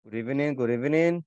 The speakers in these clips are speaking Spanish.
Good evening, good evening.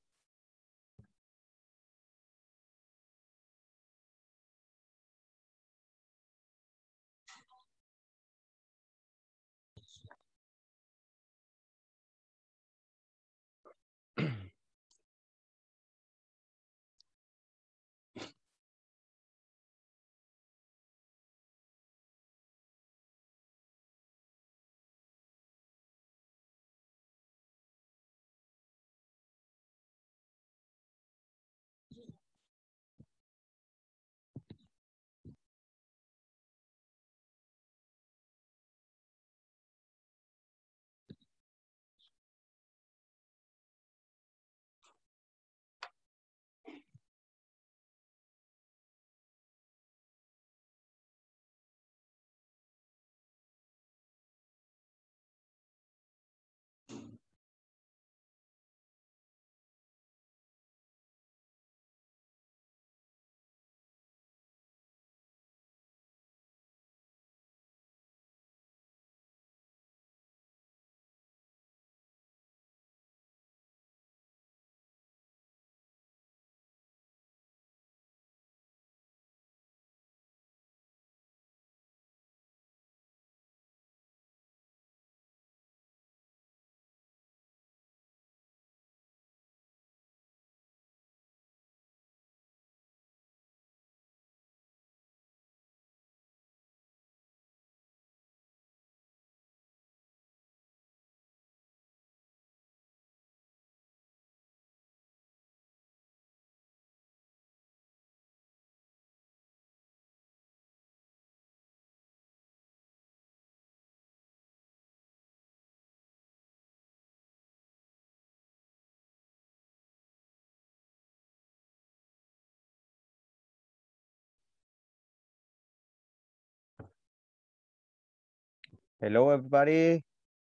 Hello, everybody.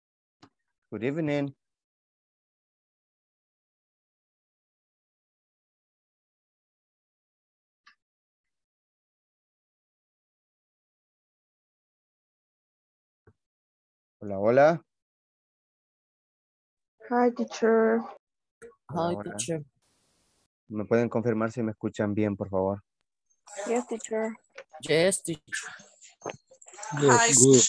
Good evening. Hola, hola. Hi, teacher. Hola, Hi, hola. teacher. ¿Me pueden confirmar si me escuchan bien, por favor? Yes, teacher. Yes, teacher. Hi, Good.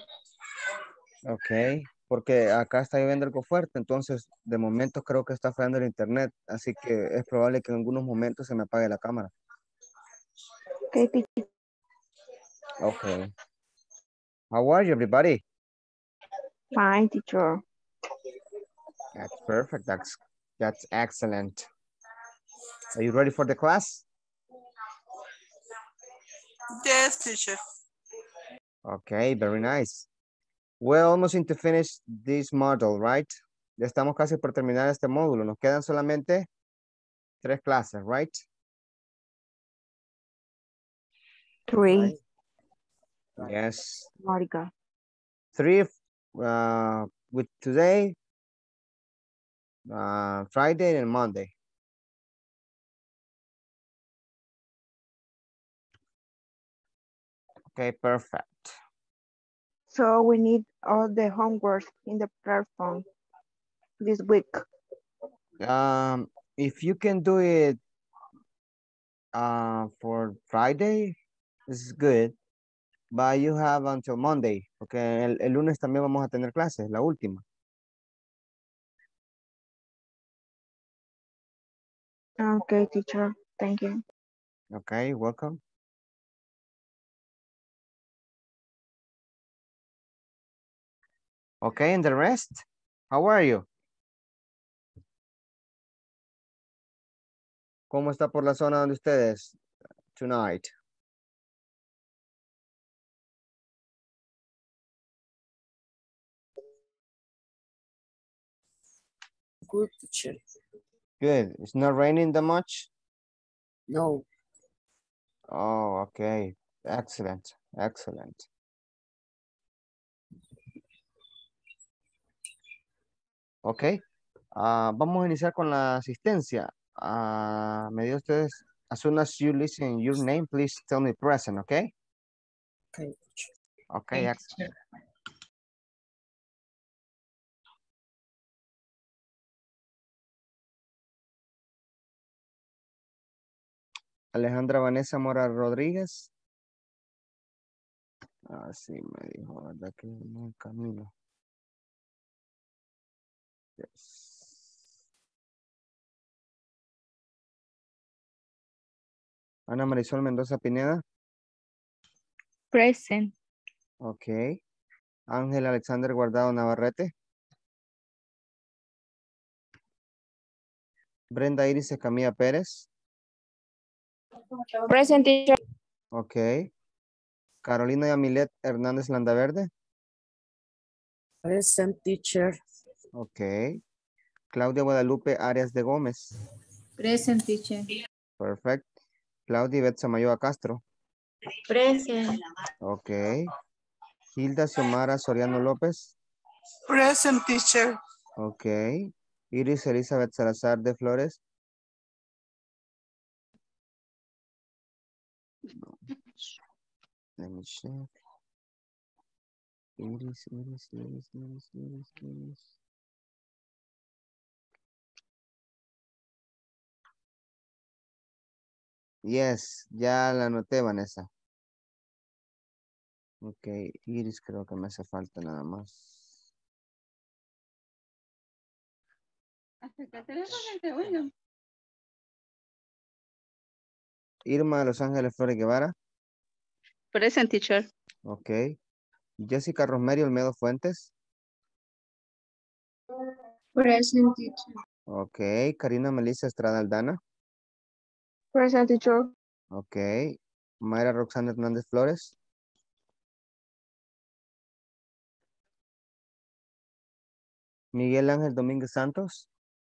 Ok. Porque acá está lloviendo algo fuerte, entonces de momento creo que está fallando el internet, así que es probable que en algunos momentos se me apague la cámara. Okay, teacher. Ok. How are you, everybody? Fine, teacher. That's perfect. That's excellent. Are you ready for the class? yes, teacher. Okay, very nice. We're almost to finish this module, right? Ya estamos casi por terminar este módulo. Nos quedan solamente 3 clases, right? 3. Yes. Monica. 3 with today, Friday and Monday. Okay, perfect. So we need all the homework in the platform this week. If you can do it for Friday, this is good. But you have until Monday, porque el lunes también vamos a tener clases, la última. Okay, teacher. Thank you. Okay, welcome. Okay, and the rest, how are you? ¿Cómo está por la zona donde ustedes tonight? Good, teacher. Good. It's not raining that much? No. Oh, okay. Excellent. Excellent. Ok. Vamos a iniciar con la asistencia. Me dio ustedes, as soon as you listen your name, please tell me present, okay? Okay, teacher. Okay, excellent. Alejandra Vanessa Mora Rodríguez. Ah, sí, me dijo, ¿verdad? Que no camino. Yes. Ana Marisol Mendoza Pineda. Present. Ok. Ángel Alexander Guardado Navarrete. Brenda Iris Camilla Pérez. Present, teacher. Ok. Carolina Yamilet Hernández Landaverde. Present teacher. Ok. Claudia Guadalupe Arias de Gómez. Present, teacher. Perfect. Claudia Ivette Samayoa Castro. Present. Ok. Hilda Xiomara Soriano López. Present, teacher. Ok. Iris Elizabeth Salazar de Flores. Let me check. Iris. Yes, ya la anoté, Vanessa. Ok, Iris creo que me hace falta nada más. Irma de Los Ángeles Flores Guevara. Present, teacher. Ok. Jessica Rosemary Olmedo Fuentes. Present, teacher. Ok. Karina Melissa Estrada Aldana. Present, teacher. Ok. Mayra Roxana Hernández Flores. Miguel Ángel Domínguez Santos.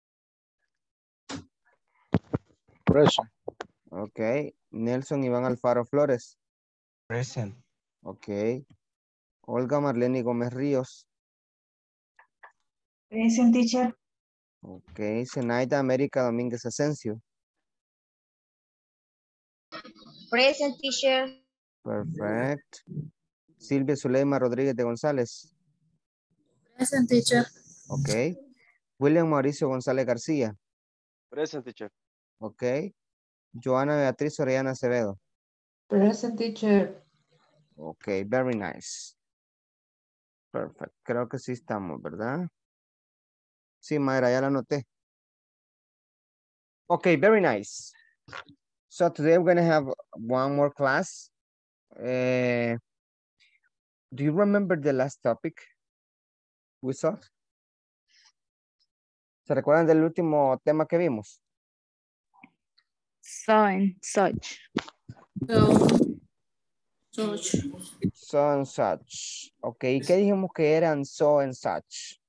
Present. Ok. Nelson Iván Alfaro Flores. Present. Ok. Olga Marlene Gómez Ríos. Present, teacher. Ok. Zenaida América Domínguez Asensio. Present, teacher. Perfect. Silvia Zuleima Rodríguez de González. Present, teacher. Ok. William Mauricio González García. Present, teacher. Ok. Joana Beatriz Orellana Acevedo. Present, teacher. Ok, very nice. Perfect. Creo que sí estamos, ¿verdad? Sí, Mayra, ya la anoté. Okay, very nice. So today we're going to have one more class. Do you remember the last topic we saw? ¿Se recuerdan del último tema que vimos? So and such. Such. So and such. Ok, ¿y qué dijimos que eran so and such?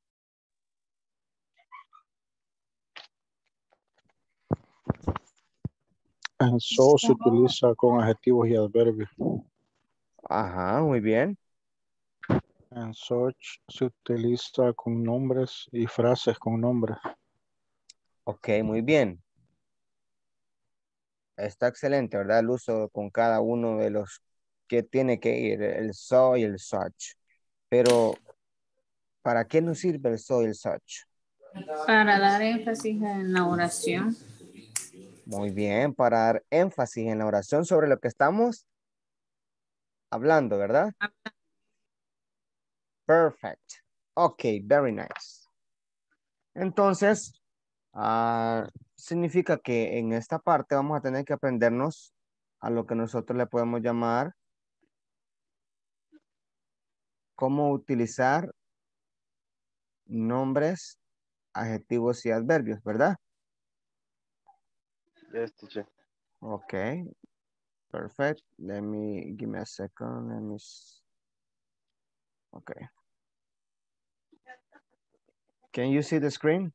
And so se utiliza con adjetivos y adverbios. Ajá, muy bien. And such se utiliza con nombres y frases con nombres. Ok, muy bien. Está excelente, ¿verdad? El uso con cada uno de los que tiene que ir, el so y el such. Pero, ¿para qué nos sirve el so y el such? Para dar énfasis en la oración. Muy bien, para dar énfasis en la oración sobre lo que estamos hablando, ¿verdad? Perfect. Ok, very nice. Entonces, significa que en esta parte vamos a tener que aprendernos a lo que nosotros le podemos llamar cómo utilizar nombres, adjetivos y adverbios, ¿verdad? Yes, teacher. Okay, perfect. Give me a second. Okay. Can you see the screen?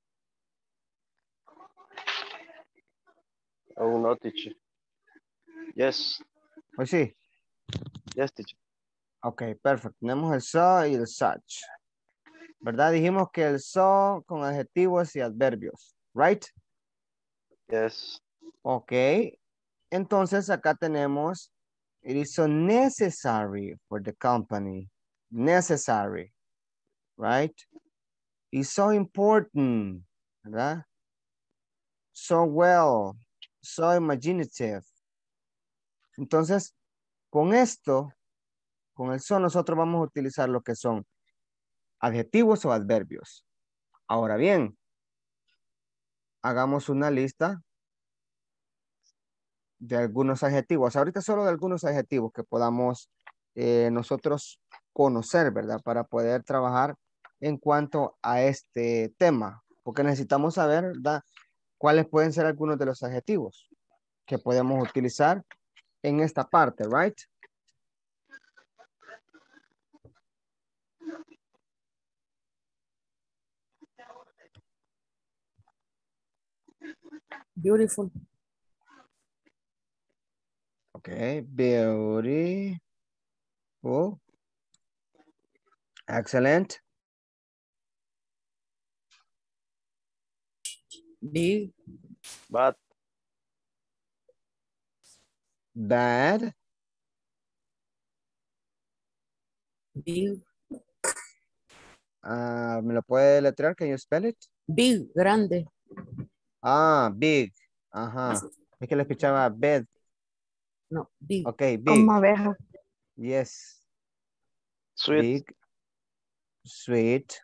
Oh, no, teacher. Yes. Pues sí. Yes, teacher. Ok, perfecto. Tenemos el so y el such. ¿Verdad? Dijimos que el so con adjetivos y adverbios. Right? Yes. Ok. Entonces acá tenemos it is so necessary for the company. Necessary. Right? It's so important. ¿Verdad? So well. so imaginative. Entonces, con esto, con el so, nosotros vamos a utilizar lo que son adjetivos o adverbios. Ahora bien, hagamos una lista de algunos adjetivos. Ahorita solo de algunos adjetivos que podamos nosotros conocer, ¿verdad? Para poder trabajar en cuanto a este tema. Porque necesitamos saber, ¿verdad? ¿Cuáles pueden ser algunos de los adjetivos que podemos utilizar en esta parte, right? Beautiful. Okay, beautiful. Excellent. Big. Bad. Bad. Big. ¿Me lo puede letrear? Can you spell it? Big. Grande. Ah, big. Ajá. Es que le escuchaba bed. No, big. Ok, big. Como abeja. Yes. Sweet. Big. Sweet.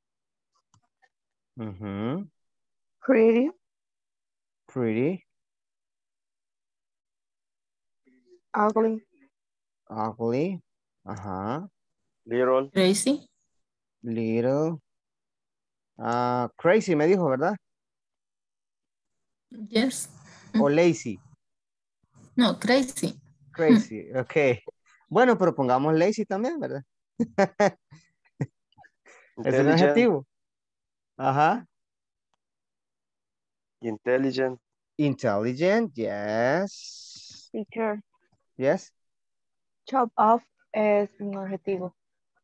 Mhm. Pretty. Pretty. Ugly. Ugly. Ajá. Little. Crazy. Little. Crazy me dijo, ¿verdad? Yes. O lazy. No, crazy. Crazy. Ok. Bueno, pero pongamos lazy también, ¿verdad? Es un Intelligent. adjetivo. Ajá. Intelligent. Intelligent. Yes. Teacher. Yes. Chop off es un adjetivo.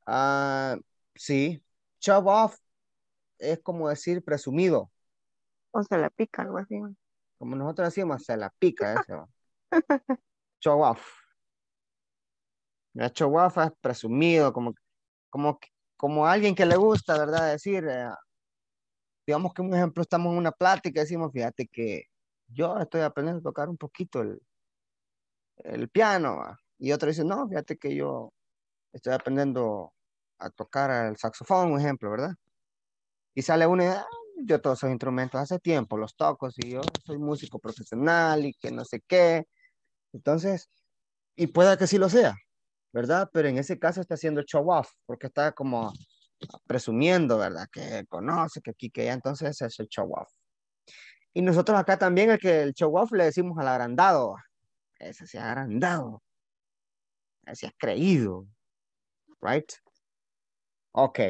Sí. Show off es como decir presumido. O se le pica, algo así. Como nosotros decimos, se la pica eso. Show off. Ya, show off es presumido, como alguien que le gusta, ¿verdad? Decir, digamos que un ejemplo, estamos en una plática y decimos, fíjate que yo estoy aprendiendo a tocar un poquito el piano. ¿Va? Y otro dice, no, fíjate que yo estoy aprendiendo a tocar el saxofón, un ejemplo, ¿verdad? Y sale uno y dice, yo todos esos instrumentos hace tiempo los toco, y yo soy músico profesional y que no sé qué. Entonces, y pueda que sí lo sea, ¿verdad? Pero en ese caso está haciendo show off, porque está como presumiendo, ¿verdad? Que conoce, que aquí, que allá, entonces es el show off. Y nosotros acá también el show off le decimos al agrandado, ese se ha agrandado, ese ha creído, right? Ok.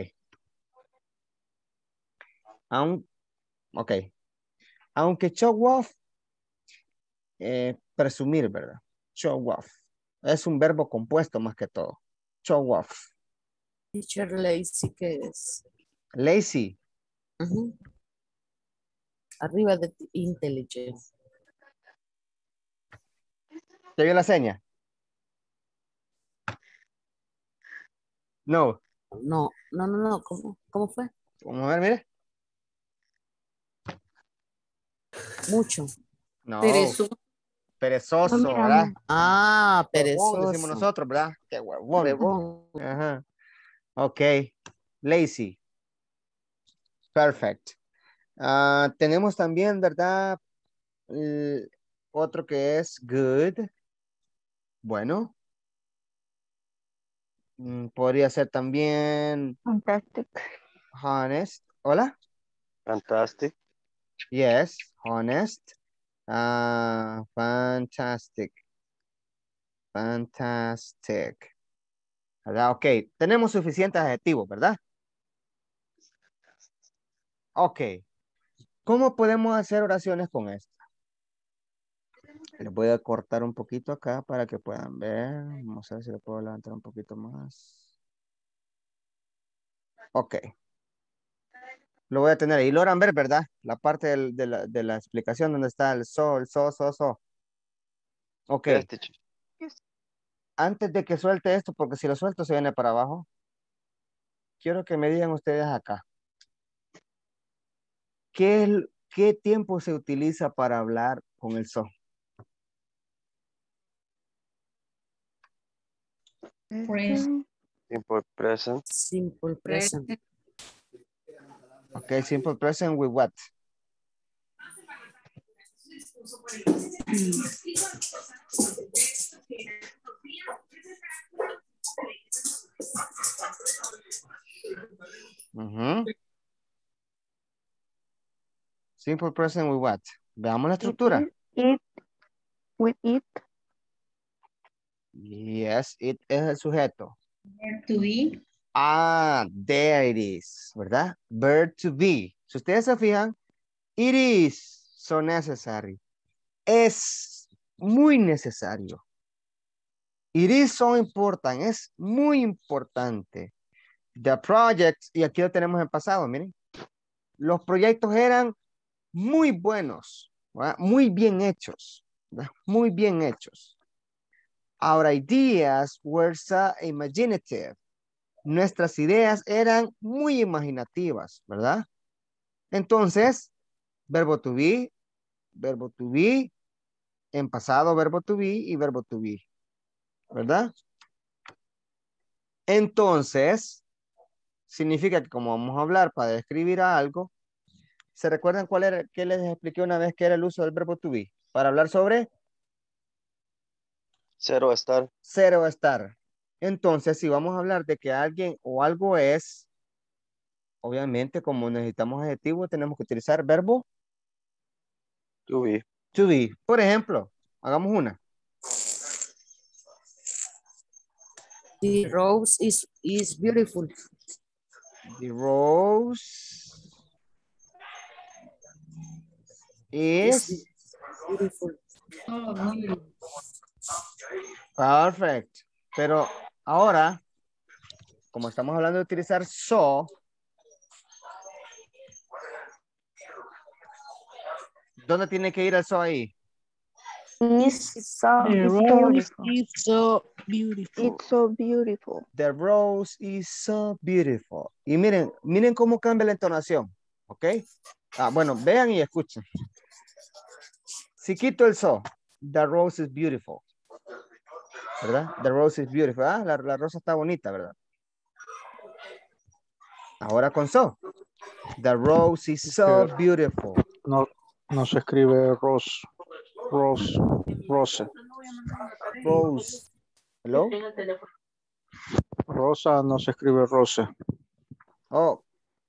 Ok. Aunque show off, presumir, ¿verdad? Show off. Es un verbo compuesto más que todo. Show off. Teacher lazy, ¿qué es? Lazy. Ujú. Arriba de intelligence. ¿Te vio la seña? No. No. ¿Cómo fue? Vamos a ver, mire. Mucho. No. Perezoso. Perezoso, No ¿verdad? miramos. Ah, Huevón, decimos perezoso. nosotros, ¿verdad? Qué huevón. Huevón. Ajá. Ok. Lazy. Perfect. Tenemos también, ¿verdad? El otro que es good. Bueno. Podría ser también Fantastic. honest. Hola. Fantastic. Yes. Honest. Fantastic. Fantastic. ¿Verdad? Ok. Tenemos suficientes adjetivos, ¿verdad? Ok. ¿Cómo podemos hacer oraciones con esto? Les voy a cortar un poquito acá para que puedan ver. Vamos a ver si lo puedo levantar un poquito más. Ok. Lo voy a tener ahí. Logran ver, ¿verdad? La parte de la explicación donde está el so. Ok. Yes, teacher. Antes de que suelte esto, porque si lo suelto se viene para abajo. Quiero que me digan ustedes acá. ¿Qué tiempo se utiliza para hablar con el so? Present. Simple present. Simple present. Okay, simple present with what? Simple present with what? Veamos la estructura. It, with it. Yes, it es el sujeto. Verb to be. Ah, there it is, ¿verdad? Verb to be. Si ustedes se fijan, it is so necessary. Es muy necesario. It is so important. Es muy importante. The projects, y aquí lo tenemos en pasado, miren. Los proyectos eran muy buenos, ¿verdad? Muy bien hechos, ¿verdad? Muy bien hechos. Our ideas were so imaginative. Nuestras ideas eran muy imaginativas, ¿verdad? Entonces, verbo to be, en pasado verbo to be y verbo to be, ¿verdad? Entonces, significa que como vamos a hablar para describir a algo, ¿se recuerdan cuál era, qué les expliqué una vez que era el uso del verbo to be? Para hablar sobre Cero estar. cero estar. Entonces, si vamos a hablar de que alguien o algo es, obviamente, como necesitamos adjetivo, tenemos que utilizar verbo To be. to be. Por ejemplo, hagamos una. The rose is beautiful. The rose is Beautiful. Oh, muy bien. perfect. Pero ahora, como estamos hablando de utilizar so, ¿dónde tiene que ir el so ahí? It's so The it's rose beautiful. is so beautiful. It's so beautiful. The rose is so beautiful. Y miren, miren cómo cambia la entonación. ¿Ok? Bueno, vean y escuchen. Si quito el so, the rose is beautiful. ¿Verdad? The rose is beautiful. La rosa está bonita, ¿verdad? Ahora con so. The rose is so beautiful. No se escribe rose. Rose. Rose. Hello? Rosa no se escribe rose. Oh.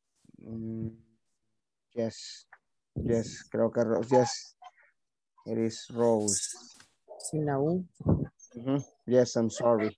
Yes. Yes, creo que rose. Yes. It is rose. Sin la U. Yes, I'm sorry.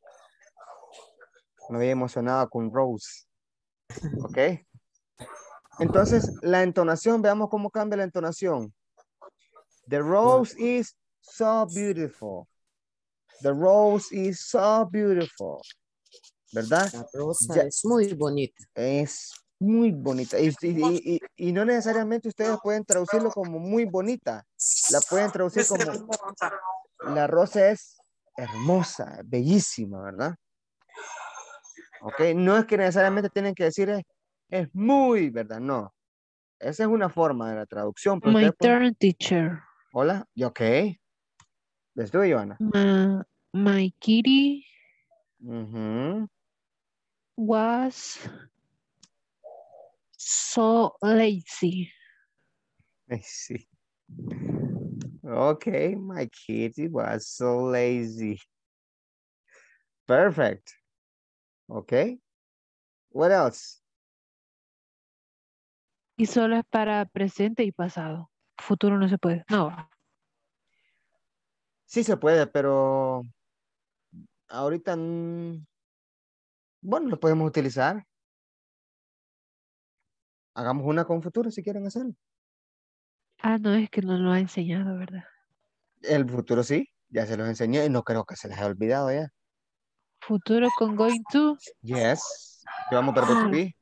Me había emocionado con rose. ¿Ok? Entonces, la entonación, veamos cómo cambia la entonación. The rose is so beautiful. The rose is so beautiful. ¿Verdad? La rosa Ya- es muy bonita. Es muy bonita. Y no necesariamente ustedes pueden traducirlo como muy bonita. La pueden traducir como la rosa es hermosa, bellísima, ¿verdad? Ok, no es que necesariamente tienen que decir es muy, ¿verdad? No. Esa es una forma de la traducción. Pero My ustedes pueden- turn, teacher. Hola, ¿y ok? Les doy, Joana. My kitty Ujú. was so lazy. Ay, sí. Okay, my kitty was so lazy. Perfect. Okay. What else? Y solo es para presente y pasado. Futuro no se puede. No. Sí se puede, pero ahorita, bueno, lo podemos utilizar. Hagamos una con futuro si quieren hacerlo. Ah, no, es que no lo ha enseñado, ¿verdad? El futuro sí, ya se los enseñé y no creo que se les haya olvidado ya. Futuro con going to. Yes. Llevamos verbo to be.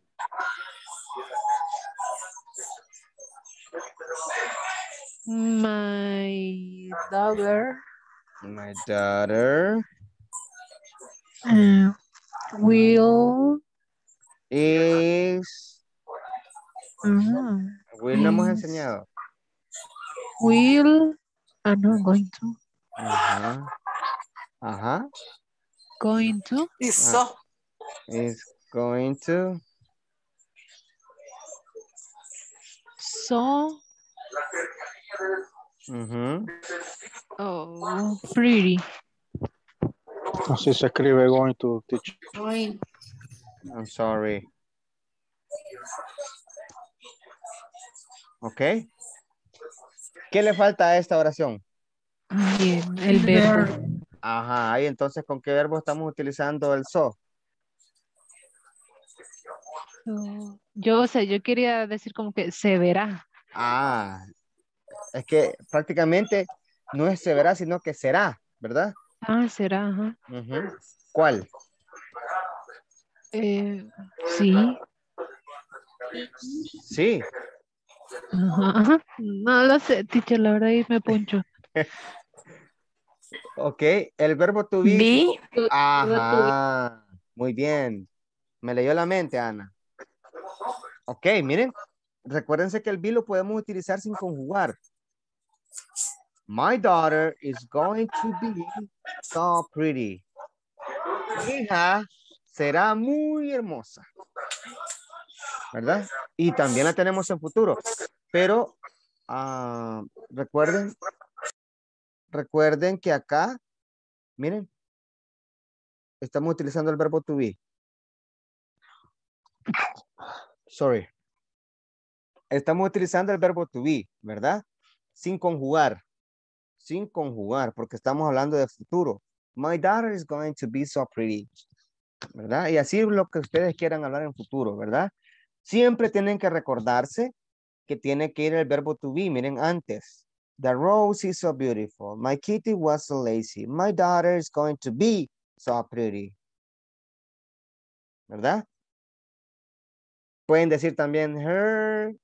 My daughter My daughter will is. Will no hemos enseñado. will no, going to Ajá. Ajá. going to. Is so. Is going to. So, Ujú. oh, pretty. Así se escribe going to, teacher. Going. I'm sorry. Ok. ¿Qué le falta a esta oración? Bien, el verbo. Ajá, y entonces, ¿con qué verbo estamos utilizando el so? So, yo, o sea, yo quería decir como que se verá. Ah, es que prácticamente no es se verá, sino que será, ¿verdad? Ah, será, ajá. Ujú. ¿Cuál? Sí. Sí. Ajá, ajá. No lo sé, teacher, la verdad ahí me poncho. Ok, el verbo to be. Vi. Ajá, muy bien. Me leyó la mente, Ana. Ok, miren, recuérdense que el be lo podemos utilizar sin conjugar. My daughter is going to be so pretty. Mi hija será muy hermosa, ¿verdad? Y también la tenemos en futuro. Pero recuerden que acá, miren, estamos utilizando el verbo to be. Sorry. Estamos utilizando el verbo to be, ¿verdad? Sin conjugar. Sin conjugar, porque estamos hablando de futuro. My daughter is going to be so pretty. ¿Verdad? Y así es lo que ustedes quieran hablar en futuro, ¿verdad? Siempre tienen que recordarse que tiene que ir el verbo to be. Miren antes. The rose is so beautiful. My kitty was so lazy. My daughter is going to be so pretty. ¿Verdad? Pueden decir también her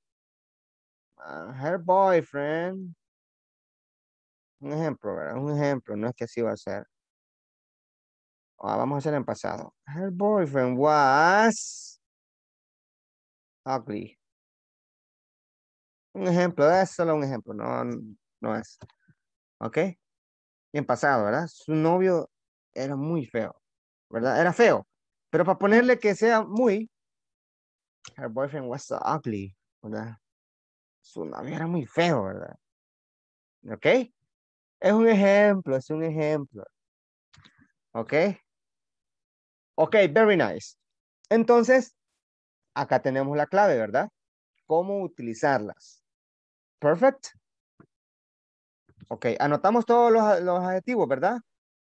boyfriend. Un ejemplo, ¿verdad? Un ejemplo, no es que así va a ser. Vamos a hacer en pasado. Her boyfriend was ugly. Un ejemplo, es solo un ejemplo, no es. ¿Ok? Y en pasado, ¿verdad? Su novio era muy feo, ¿verdad? Era feo. Pero para ponerle que sea muy, her boyfriend was so ugly, ¿verdad? Su novio era muy feo, ¿verdad? ¿Ok? Es un ejemplo, es un ejemplo. ¿Ok? Ok, very nice. Entonces, acá tenemos la clave, ¿verdad? ¿Cómo utilizarlas? Perfect. Ok, anotamos todos los adjetivos, ¿verdad?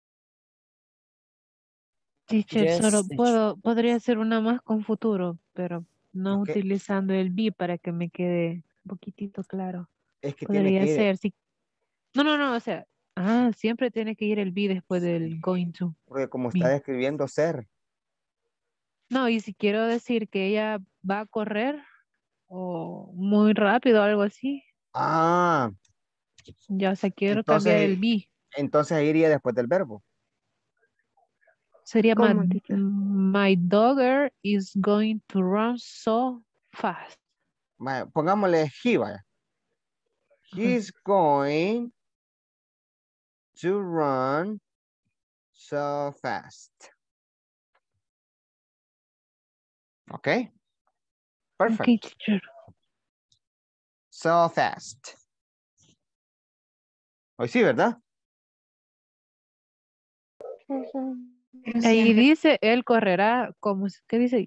Teacher, Yes, solo teacher. podría ser una más con futuro, pero no Ok, utilizando el be para que me quede un poquitito claro. es que tiene que Podría ir, ser, sí. No, o sea, siempre tiene que ir el be después del going to porque como está be. describiendo ser. No, y si quiero decir que ella va a correr o muy rápido o algo así, Ah, ya, o sea, quiero cambiar el entonces, be. entonces ahí iría después del verbo. Sería ¿Cómo, teacher? my daughter is going to run so fast. Pongámosle he, vaya. Ajá. He's going to run so fast. Ok, perfect. Ok, teacher. So fast. Hoy sí, ¿verdad? Ahí dice, él correrá, como, ¿qué dice?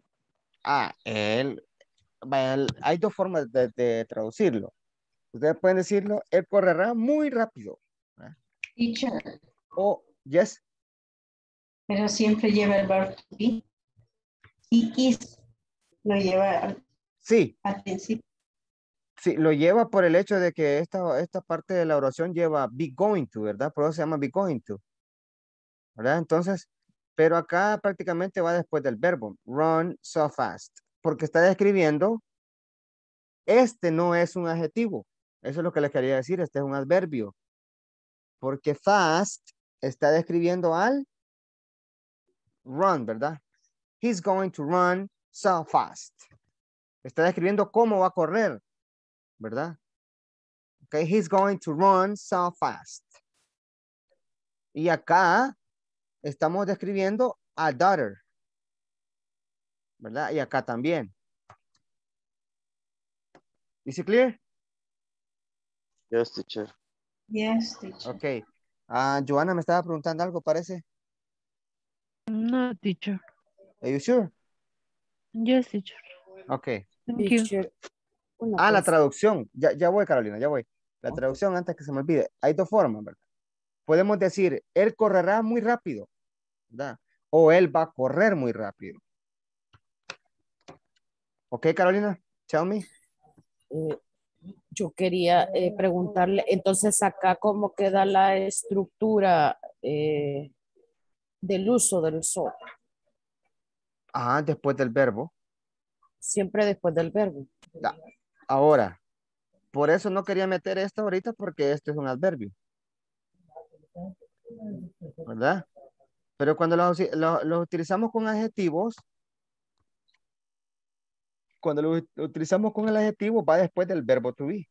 Vaya, hay dos formas de traducirlo. Ustedes pueden decirlo, él correrá muy rápido. ¿Verdad? Teacher, O, yes, pero siempre lleva el verbo to be. He is, lo lleva sí, al principio. sí, lo lleva por el hecho de que esta parte de la oración lleva be going to, ¿verdad? Por eso se llama be going to, ¿verdad? Entonces, pero acá prácticamente va después del verbo, run so fast, porque está describiendo, este no es un adjetivo, eso es lo que les quería decir, este es un adverbio, porque fast está describiendo al run, ¿verdad? He's going to run so fast. Está describiendo cómo va a correr, ¿verdad? Okay, he's going to run so fast. Y acá estamos describiendo a daughter, ¿verdad? Y acá también. ¿Is it clear? Yes, teacher. Yes, teacher. Ok. Joana me estaba preguntando algo, parece. No, teacher. Are you sure? Yes, teacher. Ok. Thank you. Teacher, una La cosa. traducción. Ya voy, Carolina, ya voy. La traducción antes que se me olvide. Hay dos formas, ¿verdad? Podemos decir, él correrá muy rápido, ¿verdad? O él va a correr muy rápido. Ok, Carolina, tell me. Eh, yo quería preguntarle, entonces acá cómo queda la estructura del uso del so, Después del verbo. siempre después del verbo. Da. Ahora, por eso no quería meter esto ahorita porque esto es un adverbio, ¿verdad? Pero cuando los utilizamos con adjetivos, cuando lo utilizamos con el adjetivo, va después del verbo to be.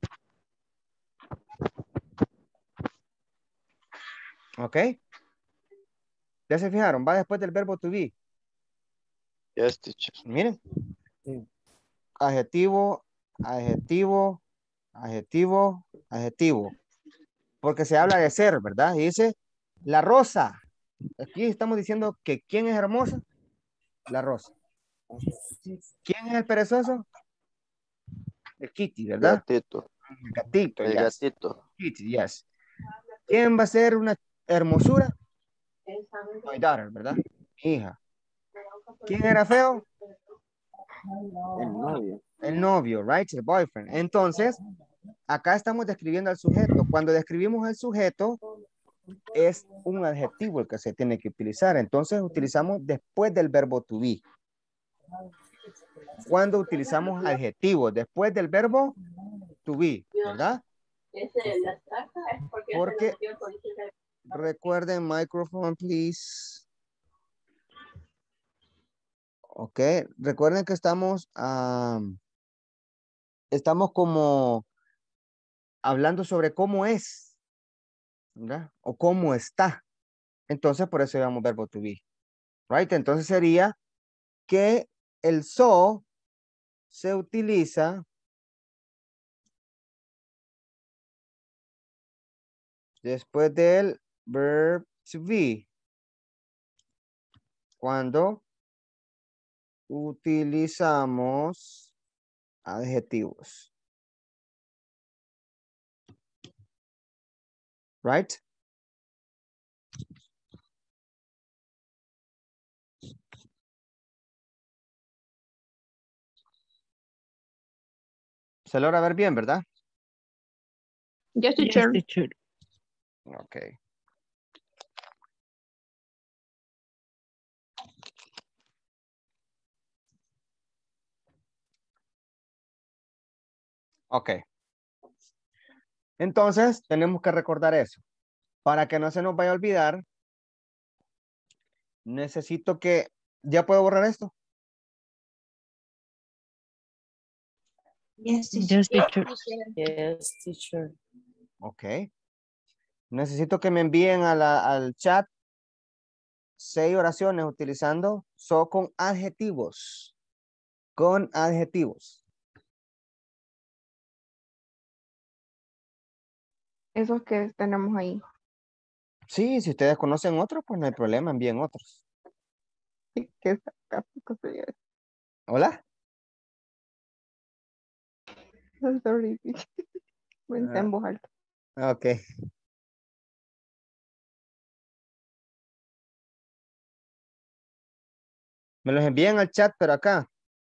¿Ok? ¿Ya se fijaron? Va después del verbo to be. Yes, teacher. Miren. Sí. Adjetivo, adjetivo, adjetivo, adjetivo. Porque se habla de ser, ¿verdad? Y dice, la rosa. Aquí estamos diciendo que ¿quién es hermosa? La rosa. ¿Quién es el perezoso? El kitty, ¿verdad? Gatito. El gatito, El yes. gatito. Kitty, yes. ¿Quién va a ser una hermosura? My daughter, ¿verdad? Mi hija. ¿Quién era feo? El novio. El novio, right? El boyfriend. Entonces, acá estamos describiendo al sujeto. Cuando describimos al sujeto, es un adjetivo el que se tiene que utilizar. Entonces, utilizamos después del verbo to be. Cuando utilizamos adjetivos después del verbo to be, ¿verdad? Porque, recuerden, microphone, please. Ok, recuerden que estamos como hablando sobre cómo es, ¿verdad? O cómo está. Entonces, por eso llamamos verbo to be. Right? Entonces sería que el so se utiliza después del verb to be. Cuando utilizamos adjetivos. Right? Se logra ver bien, ¿verdad? Yes, Yes, teacher. teacher. Ok. Ok. Entonces, tenemos que recordar eso. Para que no se nos vaya a olvidar, necesito que... ¿Ya puedo borrar esto? Yes, teacher. Yes, teacher. Yes, teacher. Ok. Necesito que me envíen al chat 6 oraciones utilizando so con adjetivos. Con adjetivos. Esos que tenemos ahí. Sí, si ustedes conocen otros, pues no hay problema, envíen otros. Sí, que sarcástico sería eso. ¿Hola? Sorry, teacher. Pensé en voz alta. Ok. Me los envían al chat, pero acá.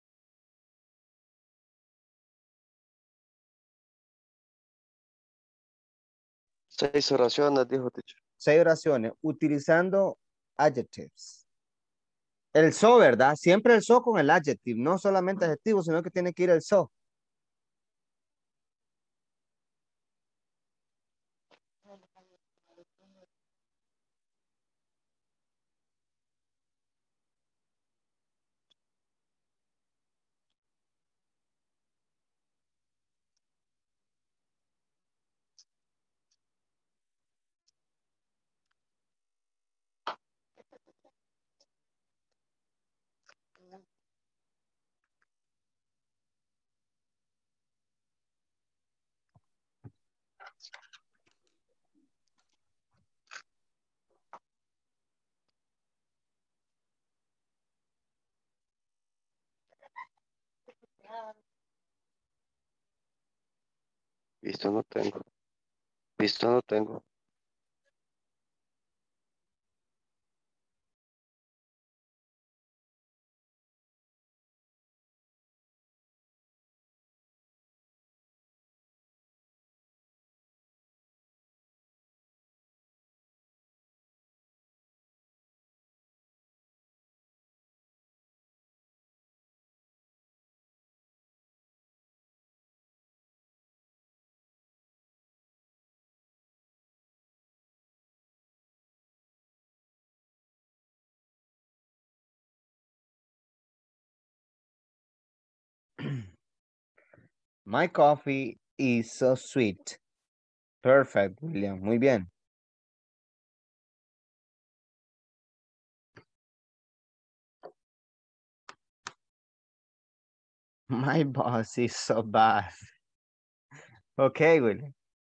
Seis oraciones, dijo teacher. 6 oraciones utilizando adjectives. El so, ¿verdad? Siempre el so con el adjective, no solamente adjetivo, sino que tiene que ir el so. Visto no tengo. Visto no tengo. My coffee is so sweet. Perfect, William. Muy bien. My boss is so bad. Okay, William.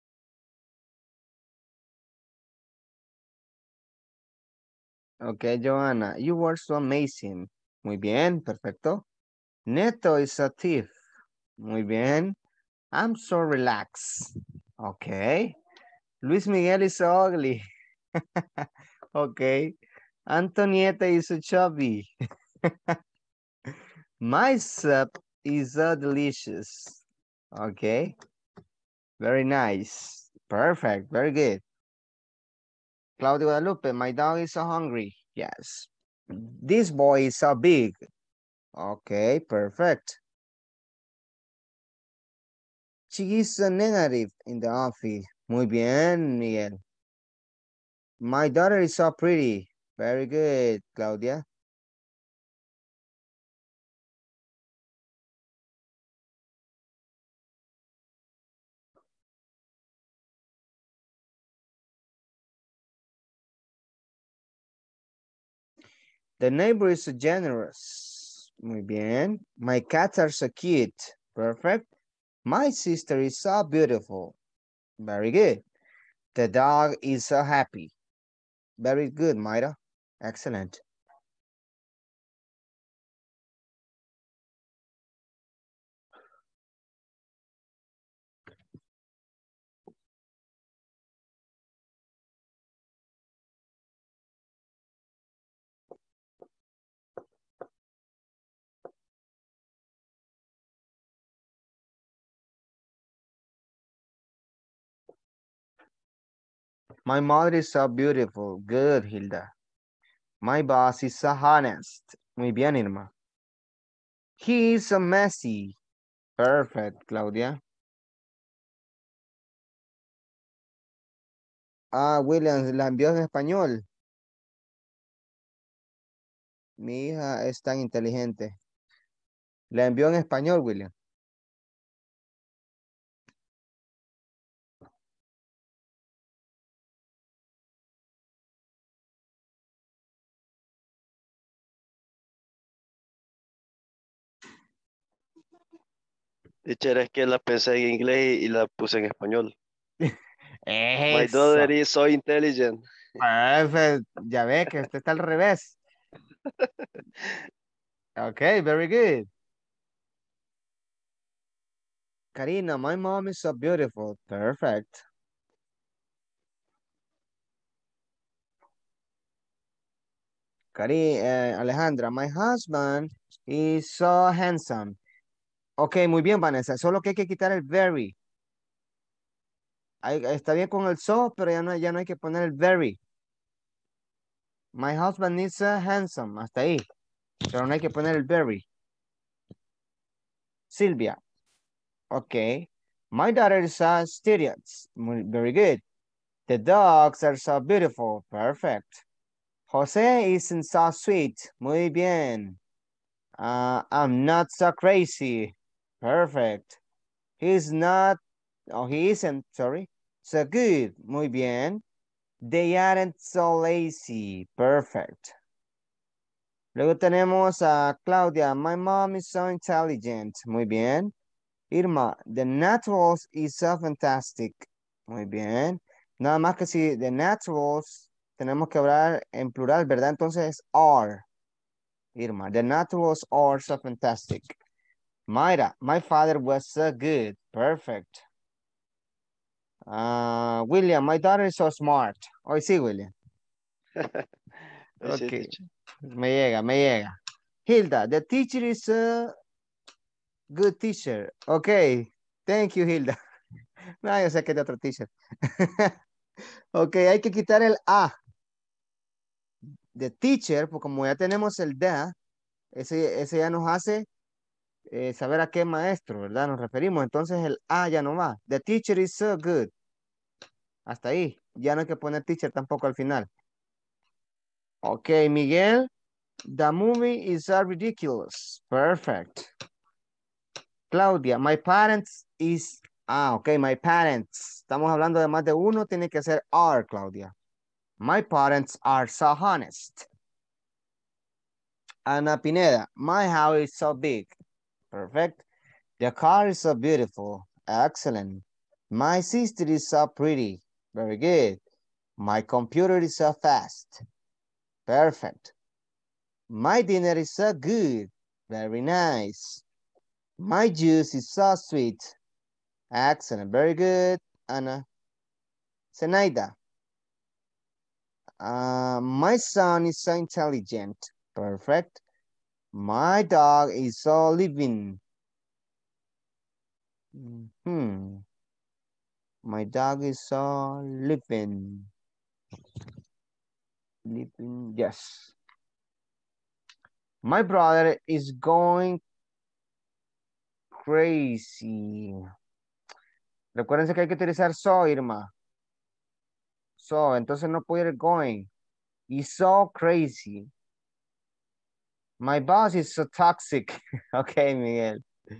Okay, Joanna. You were so amazing. Muy bien, perfecto. Neto is a thief. Muy bien. I'm so relaxed. Okay. Luis Miguel is so ugly. Okay. Antonieta is so chubby. My soup is so delicious. Okay. Very nice. Perfect. Very good. Claudia Guadalupe, my dog is so hungry. Yes. This boy is so big. Okay, perfect. She is so negative in the office. Muy bien, Miguel. My daughter is so pretty. Very good, Claudia. The neighbor is so generous. Muy bien. My cats are so cute. Perfect. My sister is so beautiful. Very good. The dog is so happy. Very good, Myra. Excellent. My mother is so beautiful. Good, Hilda. My boss is so honest. Muy bien, Irma. He is so messy. Perfect, Claudia. Ah, William, la envió en español. Mi hija es tan inteligente. La envió en español, William. Teacher, es que la pensé en inglés y la puse en español. My Eso. daughter is so intelligent. Perfect. Ya ve que usted está al revés. Okay, very good. Karina, my mom is so beautiful. Perfect. Alejandra, my husband is so handsome. Ok, muy bien, Vanessa. Solo que hay que quitar el very. Está bien con el so, pero ya no hay que poner el very. My husband is so handsome. Hasta ahí. Pero no hay que poner el very. Silvia. Ok. My daughter is so studious. Very good. The dogs are so beautiful. Perfect. Jose isn't so sweet. Muy bien. I'm not so crazy. Perfect. He's not, oh, he isn't, sorry. So good. Muy bien. They aren't so lazy. Perfect. Luego tenemos a Claudia. My mom is so intelligent. Muy bien. Irma, the naturals is so fantastic. Muy bien. Nada más que si the naturals tenemos que hablar en plural, ¿verdad? Entonces are. Irma, the naturals are so fantastic. Mayra, my father was so good. Perfect. William, my daughter is so smart. Hoy sí, William. Hoy sí, Okay. teacher. Me llega, me llega. Hilda, the teacher is a good teacher. Okay. Thank you, Hilda. No, yo sé que es de otro teacher. Ok, hay que quitar el A. The teacher, pues como ya tenemos el de, ese ya nos hace saber a qué maestro, ¿verdad? Nos referimos. Entonces el A ya no va. The teacher is so good. Hasta ahí. Ya no hay que poner teacher tampoco al final. Ok, Miguel. The movie is so ridiculous. Perfect. Claudia, my parents is... ok, my parents. Estamos hablando de más de uno, tiene que ser are, Claudia. My parents are so honest. Ana Pineda, my house is so big. Perfect. The car is so beautiful. Excellent. My sister is so pretty. Very good. My computer is so fast. Perfect. My dinner is so good. Very nice. My juice is so sweet. Excellent. Very good, Anna. Zenaida. My son is so intelligent. Perfect. My dog is so living. My dog is so living. Living, yes. My brother is going crazy. Recuérdense que hay que utilizar so, Irma. So, entonces no puede ir going. He's so crazy. My boss is so toxic. Ok, Miguel.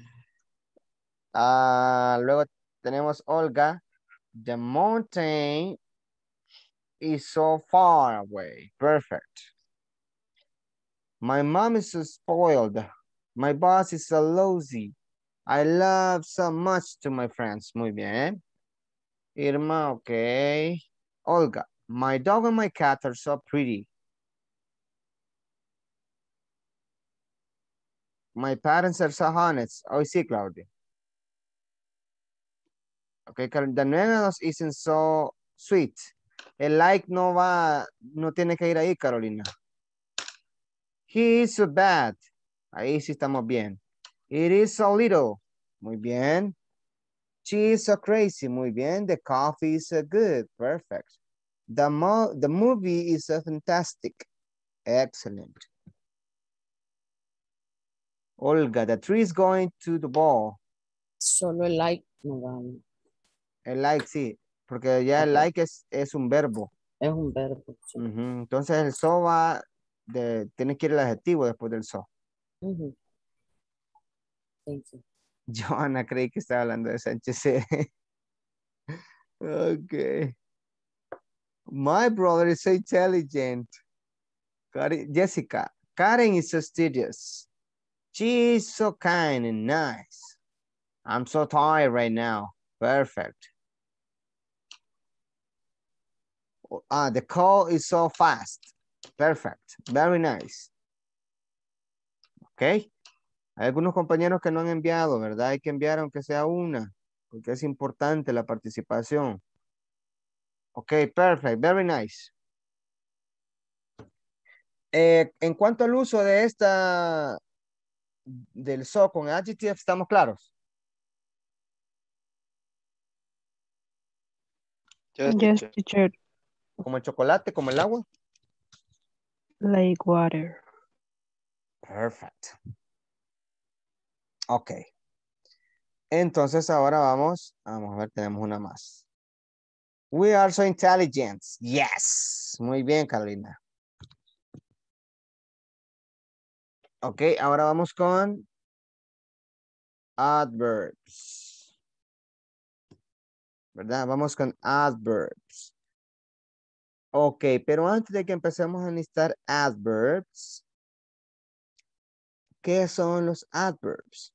Luego tenemos Olga. The mountain is so far away. Perfect. My mom is so spoiled. My boss is so lousy. I love so much to my friends. Muy bien. Irma, okay. Olga, my dog and my cat are so pretty. My parents are so honest. Oh, sí, Claudia. Okay, the news isn't so sweet. El like no va, no tiene que ir ahí, Carolina. He is so bad. Ahí sí estamos bien. It is so little. Muy bien. She is so crazy. Muy bien. The coffee is so good. Perfect. The movie is so fantastic. Excellent. Olga, the tree is going to the ball. Solo el like no vale. El like, sí. Porque ya el Ok. like es un verbo. Es un verbo. Sí. Entonces el so va, tiene que ir el adjetivo después del so. Ujú. Thank you. Johanna creí que estaba hablando de Sánchez. Okay. My brother is so intelligent. Jessica, Karen is so studious. She is so kind and nice. I'm so tired right now. Perfect. The call is so fast. Perfect. Very nice. Ok. Hay algunos compañeros que no han enviado, ¿verdad? Hay que enviar aunque sea una, porque es importante la participación. Ok, perfect. Very nice. En cuanto al uso de del so con adjective, ¿estamos claros? Yes, Yes, teacher. teacher. Como el chocolate, como el agua. Like water. Perfect. Ok. Entonces ahora vamos a ver, tenemos una más. We are so intelligent. Yes. Muy bien, Carolina. Ok, ahora vamos con adverbs. ¿Verdad? Vamos con adverbs. Ok, pero antes de que empecemos a listar adverbs, ¿qué son los adverbs?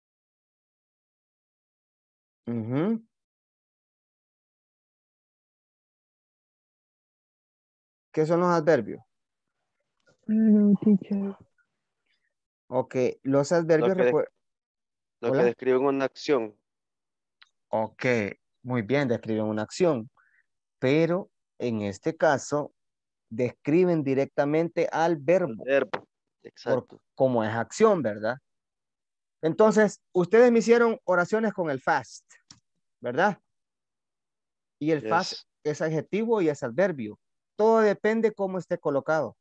¿Qué son los adverbios? No, teacher. Ok, los adverbios, Lo que Hola. describen una acción. Ok, muy bien, describen una acción, pero en este caso describen directamente al El verbo, verbo. Exacto. como es acción, ¿verdad? Entonces, ustedes me hicieron oraciones con el fast, ¿verdad? Y el fast Yes. es adjetivo y es adverbio. Todo depende cómo esté colocado.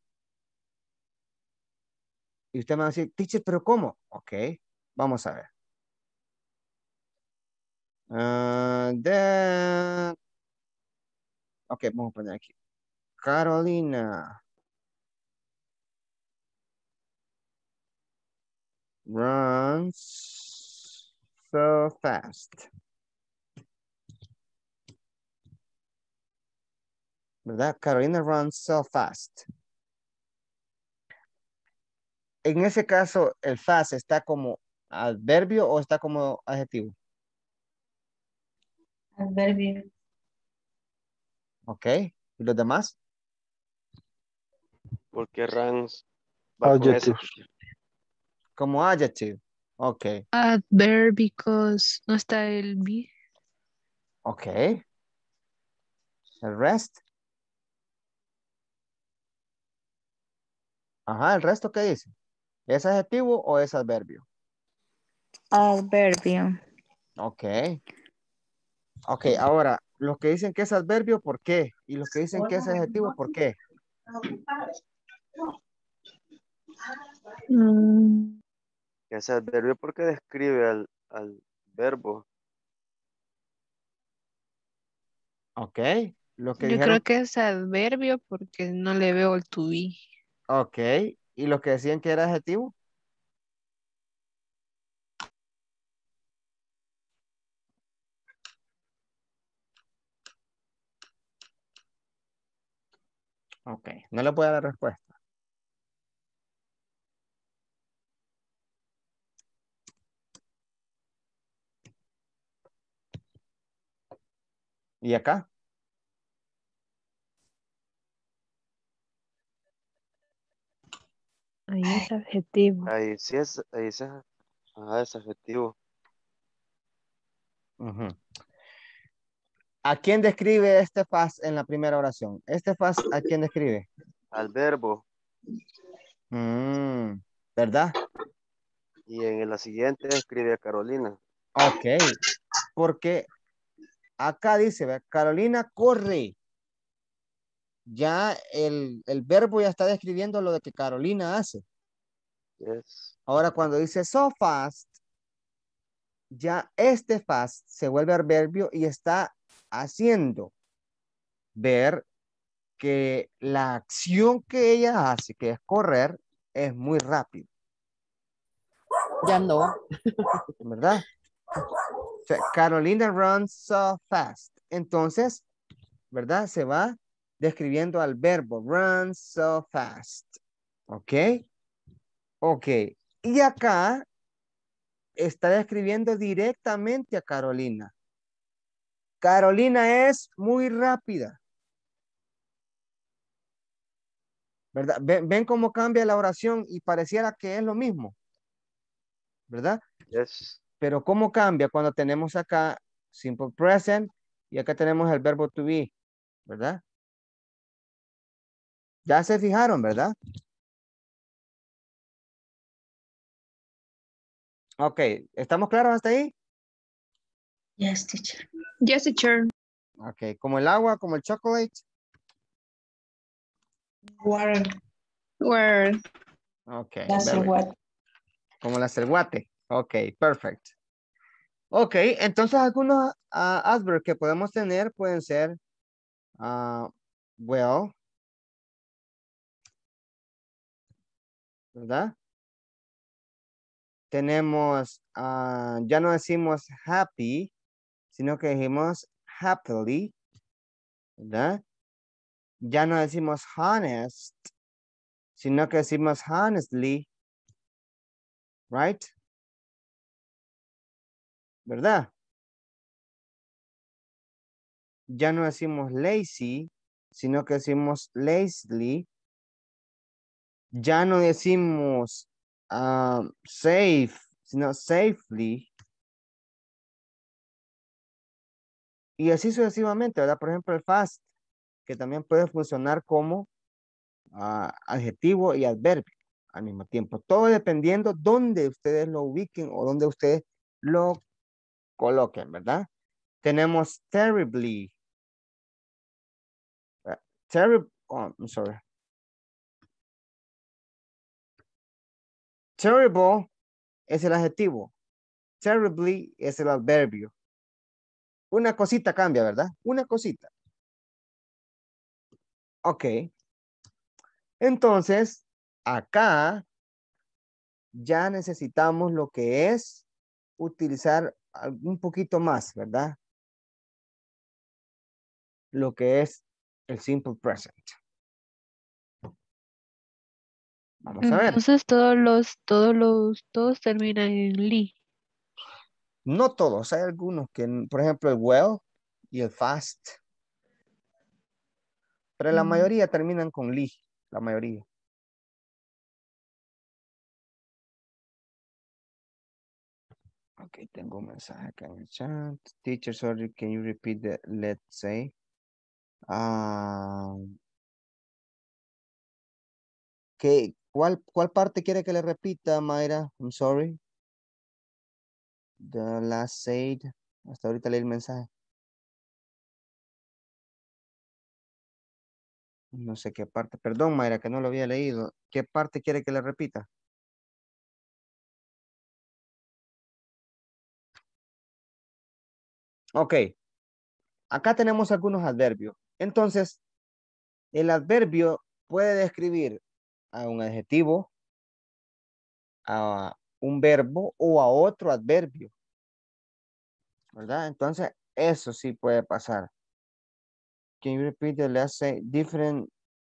Y usted me va a decir, teacher, ¿pero cómo? Ok, vamos a ver. Ok, vamos a poner aquí. Carolina runs so fast. ¿Verdad? Carolina runs so fast. En ese caso, ¿el fast está como adverbio o está como adjetivo? Adverbio. Ok. ¿Y los demás? Porque runs va con ese. Adjectives. Como adjective. Ok. Adverb because no está el be. Ok. El rest. Ajá, ¿el resto qué dice? ¿Es adjetivo o es adverbio? Adverbio. Ok. Ok, ahora, los que dicen que es adverbio, ¿por qué? Y los que dicen que es adjetivo, ¿por qué? Mm, Que es adverbio porque describe al verbo. Ok. Los que Yo creo dijeron, que es adverbio porque no le veo el to be. ok. ¿Y los que decían que era adjetivo? Ok. No le puedo dar la respuesta. ¿Y acá? Ahí es adjetivo. Ahí sí es, ajá, es adjetivo. Ujú. ¿A quién describe este fast en la primera oración? ¿Este fast a quién describe? Al verbo. Mm, ¿verdad? Y en la siguiente describe a Carolina. Ok. Porque acá dice, ¿ve? Carolina corre. Ya el verbo ya está describiendo lo de que Carolina hace. Yes. Ahora cuando dice so fast, ya este fast se vuelve adverbio y está haciendo ver que la acción que ella hace, que es correr, es muy rápido, Ya no. ¿verdad? O sea, Carolina runs so fast. Entonces, ¿verdad? Se va describiendo al verbo run so fast. ¿Ok? Ok. Y acá está describiendo directamente a Carolina. Carolina es muy rápida. ¿Verdad? ¿Ven cómo cambia la oración y pareciera que es lo mismo? ¿Verdad? Yes. Pero ¿cómo cambia cuando tenemos acá simple present y acá tenemos el verbo to be? ¿Verdad? Ya se fijaron, ¿verdad? Ok, ¿estamos claros hasta ahí? Yes, teacher. Yes, teacher. Ok, como el agua, como el chocolate. Water. Where Ok, That's a very good. what. Como la cerguate. Ok, perfect. Ok, entonces algunos adverbs que podemos tener pueden ser well, ¿verdad? Tenemos, ya no decimos happy, sino que decimos happily, ¿verdad? Ya no decimos honest, sino que decimos honestly, right? ¿Verdad? Ya no decimos lazy, sino que decimos lazily. Ya no decimos safe, sino safely. Y así sucesivamente, ¿verdad? Por ejemplo, el fast, que también puede funcionar como adjetivo y adverbio al mismo tiempo. Todo dependiendo dónde ustedes lo ubiquen o dónde ustedes lo coloquen, ¿verdad? Tenemos terribly. Terrible, oh, I'm sorry. Terrible es el adjetivo. Terribly es el adverbio. Una cosita cambia, ¿verdad? Una cosita. Ok. Entonces, acá ya necesitamos lo que es utilizar un poquito más, ¿verdad? Lo que es el simple present. Vamos a ver. Entonces todos terminan en li. No todos, hay algunos que, por ejemplo, el well y el fast. Pero la Mm, mayoría terminan con li, la mayoría. Ok, tengo un mensaje acá en el chat. Teacher, sorry, can you repeat the let's say? ¿Cuál parte quiere que le repita, Mayra? I'm sorry. The last said. Hasta ahorita leí el mensaje. No sé qué parte. Perdón, Mayra, que no lo había leído. ¿Qué parte quiere que le repita? Ok. Acá tenemos algunos adverbios. Entonces, el adverbio puede describir a un adjetivo, a un verbo o a otro adverbio, ¿verdad? Entonces, eso sí puede pasar. Can you repeat the last say? Different.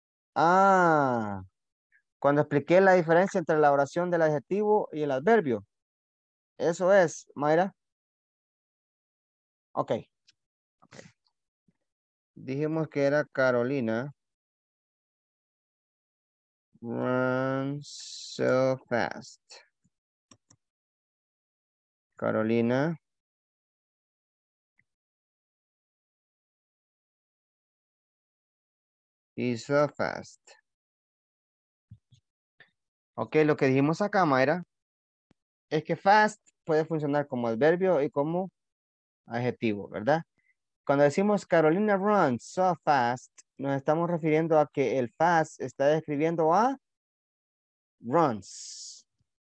Cuando expliqué la diferencia entre la oración del adjetivo y el adverbio. Eso es, Mayra. Ok. Dijimos que era Carolina. Run so fast. Carolina. Is so fast. Ok, lo que dijimos acá, Mayra, es que fast puede funcionar como adverbio y como adjetivo, ¿verdad? Cuando decimos Carolina runs so fast, nos estamos refiriendo a que el fast está describiendo a runs,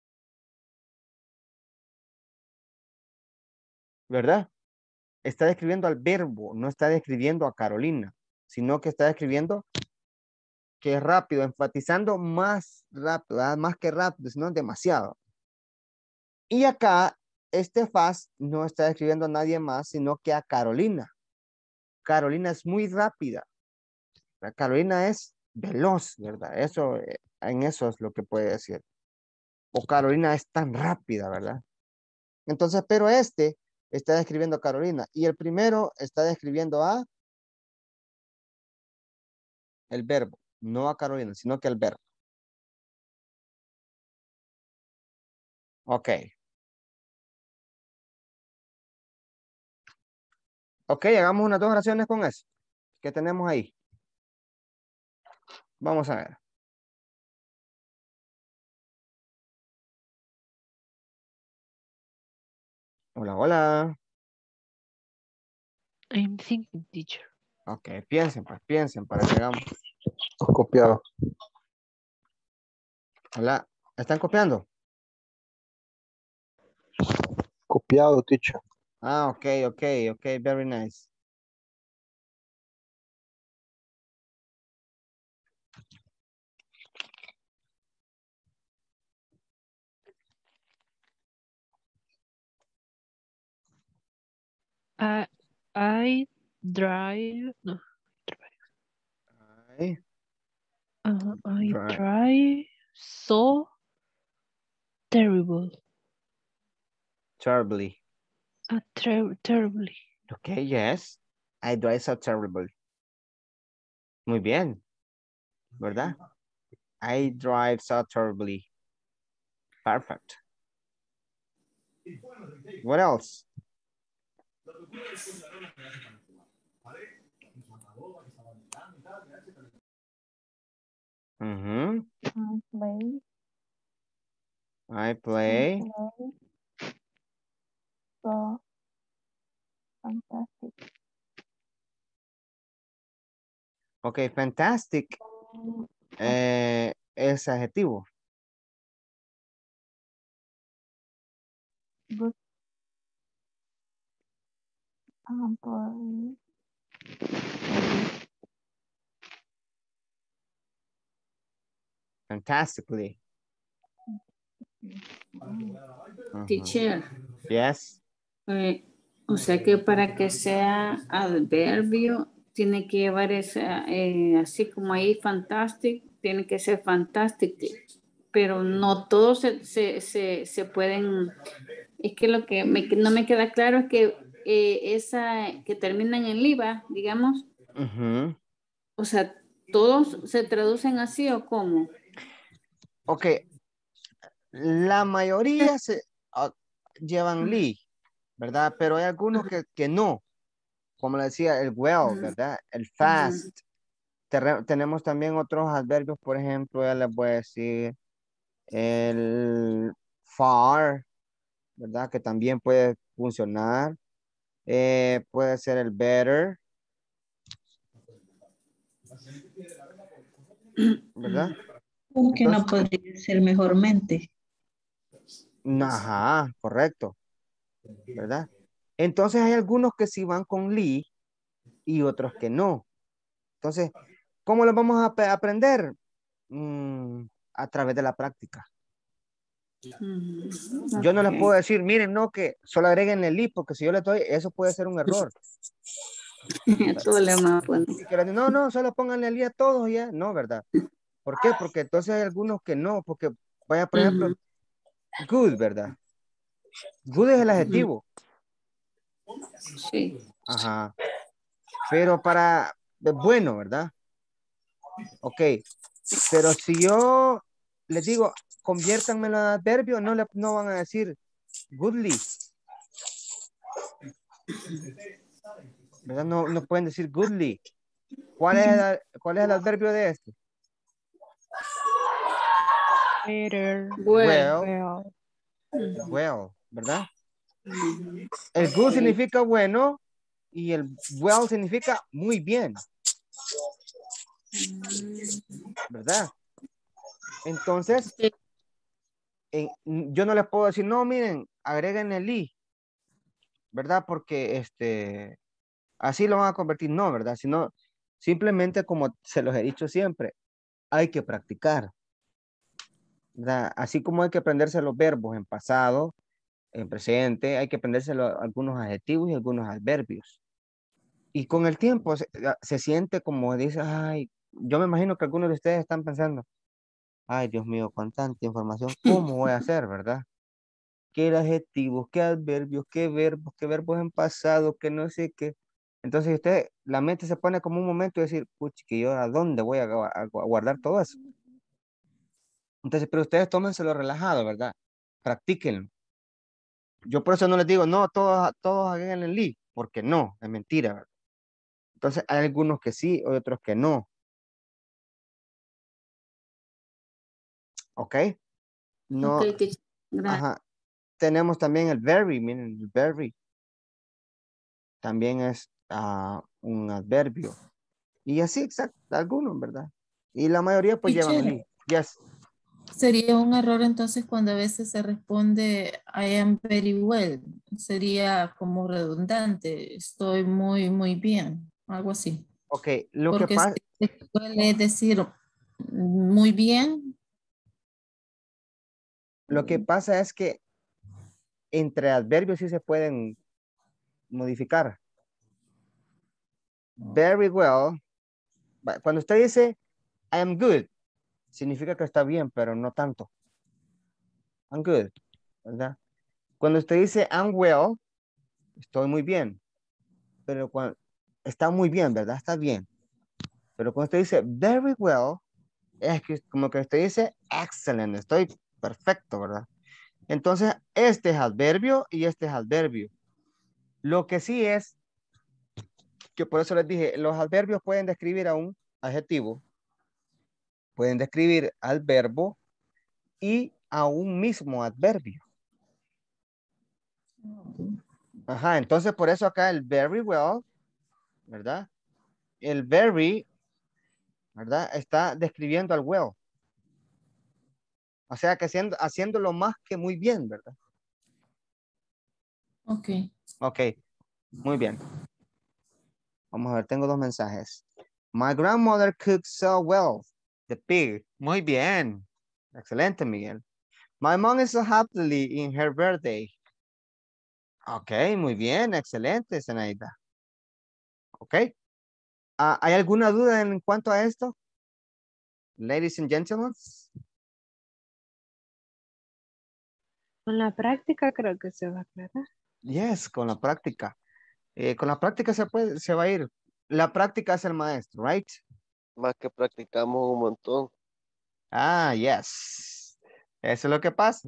¿verdad? Está describiendo al verbo, no está describiendo a Carolina, sino que está describiendo que es rápido, enfatizando más rápido, ¿verdad? Más que rápido, sino demasiado. Y acá, este fast no está describiendo a nadie más, sino que a Carolina. Carolina es muy rápida. La Carolina es veloz, ¿verdad? Eso, en eso es lo que puede decir. O Carolina es tan rápida, ¿verdad? Entonces, pero este está describiendo a Carolina y el primero está describiendo a el verbo, no a Carolina, sino que el verbo. Ok. Ok, hagamos unas dos oraciones con eso. ¿Qué tenemos ahí? Vamos a ver. Hola, hola. I'm thinking, teacher. Ok, piensen, pues piensen para que hagamos. Copiado. Hola, ¿están copiando? Copiado, teacher. Ok, very nice. I drive, no, Ay, I right. drive so terrible. Terribly. Terribly. Okay, yes. I drive so terrible. Muy bien, ¿verdad? I drive so terribly. Perfect. What else? Ujú. Play. I play. Play. So fantastic. Ok, fantastic es adjetivo. Good. Play. Fantastically. Ujú. Teacher. Yes. O sea que para que sea adverbio tiene que llevar esa, así como ahí fantastic, tiene que ser fantastic, pero no todos se pueden, es que lo que no me queda claro es que esa que termina en el IVA, digamos, Ujú. o sea, todos se traducen así o cómo. Ok, la mayoría llevan Lee, ¿verdad? Pero hay algunos que no, como le decía, el well, ¿verdad? El fast. Tenemos también otros adverbios, por ejemplo, ya les voy a decir el far, ¿verdad? Que también puede funcionar. Puede ser el better, ¿verdad? Que no Entonces, podría ser mejormente. ajá, correcto, ¿verdad? Entonces hay algunos que sí van con Lee y otros que no. Entonces, ¿cómo lo vamos a aprender? A través de la práctica. Yo no les puedo decir, miren, no, que solo agreguen el Lee, porque si yo le doy, eso puede ser un error. Todo le vamos a poner. Y que no, no, solo pónganle el Lee a todos ya. No, ¿verdad? ¿Por qué? Porque entonces hay algunos que no, porque vaya, por ejemplo, good, ¿verdad? Good es el adjetivo. Sí. Ajá. Pero para, bueno, ¿verdad? Ok. Pero si yo les digo, conviértanmelo en adverbio, no van a decir goodly, ¿verdad? No pueden decir goodly. ¿Cuál es el adverbio de este? Better. Bueno. Well, Well. well, ¿verdad? El good significa bueno y el well significa muy bien, ¿verdad? Entonces, yo no les puedo decir, no, miren, agreguen el i, ¿verdad? Porque así lo van a convertir, no, ¿verdad? Sino simplemente como se los he dicho siempre, hay que practicar, ¿verdad? Así como hay que aprenderse los verbos en pasado, en presente, hay que aprenderse algunos adjetivos y algunos adverbios. Y con el tiempo se siente como dice, ay, yo me imagino que algunos de ustedes están pensando, ay, Dios mío, con tanta información, ¿cómo voy a hacer, verdad? ¿Qué adjetivos, qué adverbios, qué verbos en pasado, que no sé qué? Entonces usted, la mente se pone como un momento de decir, puch, que yo a dónde voy a guardar todo eso. Entonces, pero ustedes tómenselo relajado, ¿verdad? Practíquenlo. Yo por eso no les digo, no, todos hagan el lead, porque no, es mentira, ¿verdad? Entonces hay algunos que sí, hay otros que no. ¿Ok? No, Ok, teacher. Gracias. ajá. Tenemos también el very, miren, el very también es un adverbio. Y así, exacto, algunos, ¿verdad? Y la mayoría pues llevan Teacher, lead. Yes. sería un error entonces cuando a veces se responde I am very well. Sería como redundante. Estoy muy, muy bien. Algo así. Ok, lo que Porque pasa, se suele decir muy bien. es que entre adverbios sí se pueden modificar. Very well. Cuando usted dice I am good, significa que está bien, pero no tanto. I'm good, ¿verdad? Cuando usted dice I'm well, estoy muy bien. Pero cuando está muy bien, ¿verdad? Está bien. Pero cuando usted dice very well, es que como que usted dice excellent, estoy perfecto, ¿verdad? Entonces, este es adverbio y este es adverbio. Lo que sí es Que por eso les dije, los adverbios pueden describir a un adjetivo, pueden describir al verbo y a un mismo adverbio. Ajá, entonces por eso acá el very well, ¿verdad? El very, ¿verdad? Está describiendo al well. O sea que haciéndolo más que muy bien, ¿verdad? Ok. Ok, muy bien. Vamos a ver, tengo dos mensajes. My grandmother cooks so well. The pig. Muy bien. Excelente, Miguel. My mom is so happily in her birthday. Ok, muy bien. Excelente, Zenaida. Ok. ¿Hay alguna duda en cuanto a esto? Ladies and gentlemen. Con la práctica creo que se va a aclarar. Yes, con la práctica. Con la práctica se va a ir. La práctica es el maestro, right? Más que practicamos un montón. Ah, yes. Eso es lo que pasa.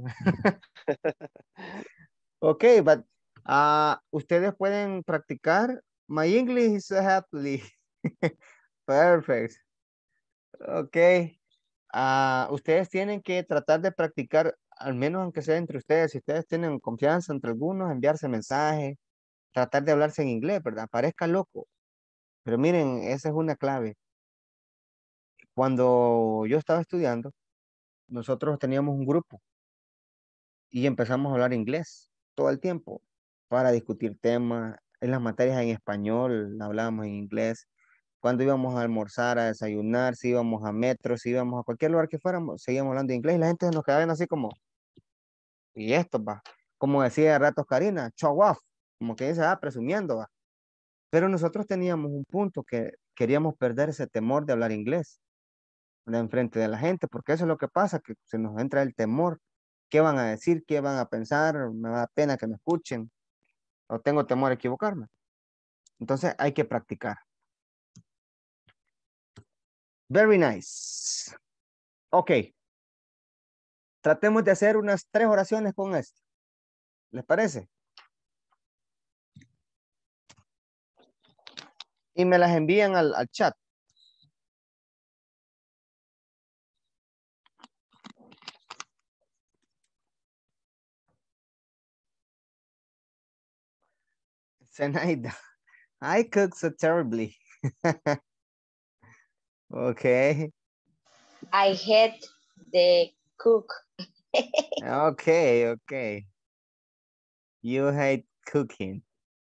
Ok, but ustedes pueden practicar. My English is so happily. Perfect. Ok. Ustedes tienen que tratar de practicar, al menos aunque sea entre ustedes, si ustedes tienen confianza entre algunos, enviarse mensajes, tratar de hablarse en inglés, ¿verdad? Parezca loco. Pero miren, esa es una clave. Cuando yo estaba estudiando, nosotros teníamos un grupo y empezamos a hablar inglés todo el tiempo para discutir temas. En las materias en español hablábamos en inglés. Cuando íbamos a almorzar, a desayunar, si íbamos a metro, si íbamos a cualquier lugar que fuéramos, seguíamos hablando inglés y la gente nos quedaba viendo así como, y esto va, como decía a ratos Karina, show off, como que dice, presumiendo va. Pero nosotros teníamos un punto que queríamos perder ese temor de hablar inglés de enfrente de la gente, porque eso es lo que pasa, que se nos entra el temor. ¿Qué van a decir? ¿Qué van a pensar? Me da pena que me escuchen. O tengo temor a equivocarme. Entonces hay que practicar. Very nice. Ok. Tratemos de hacer unas 3 oraciones con esto. ¿Les parece? Y me las envían al chat. Zenaida, I cook so terribly. Okay. I hate the cook. Okay, okay. You hate cooking.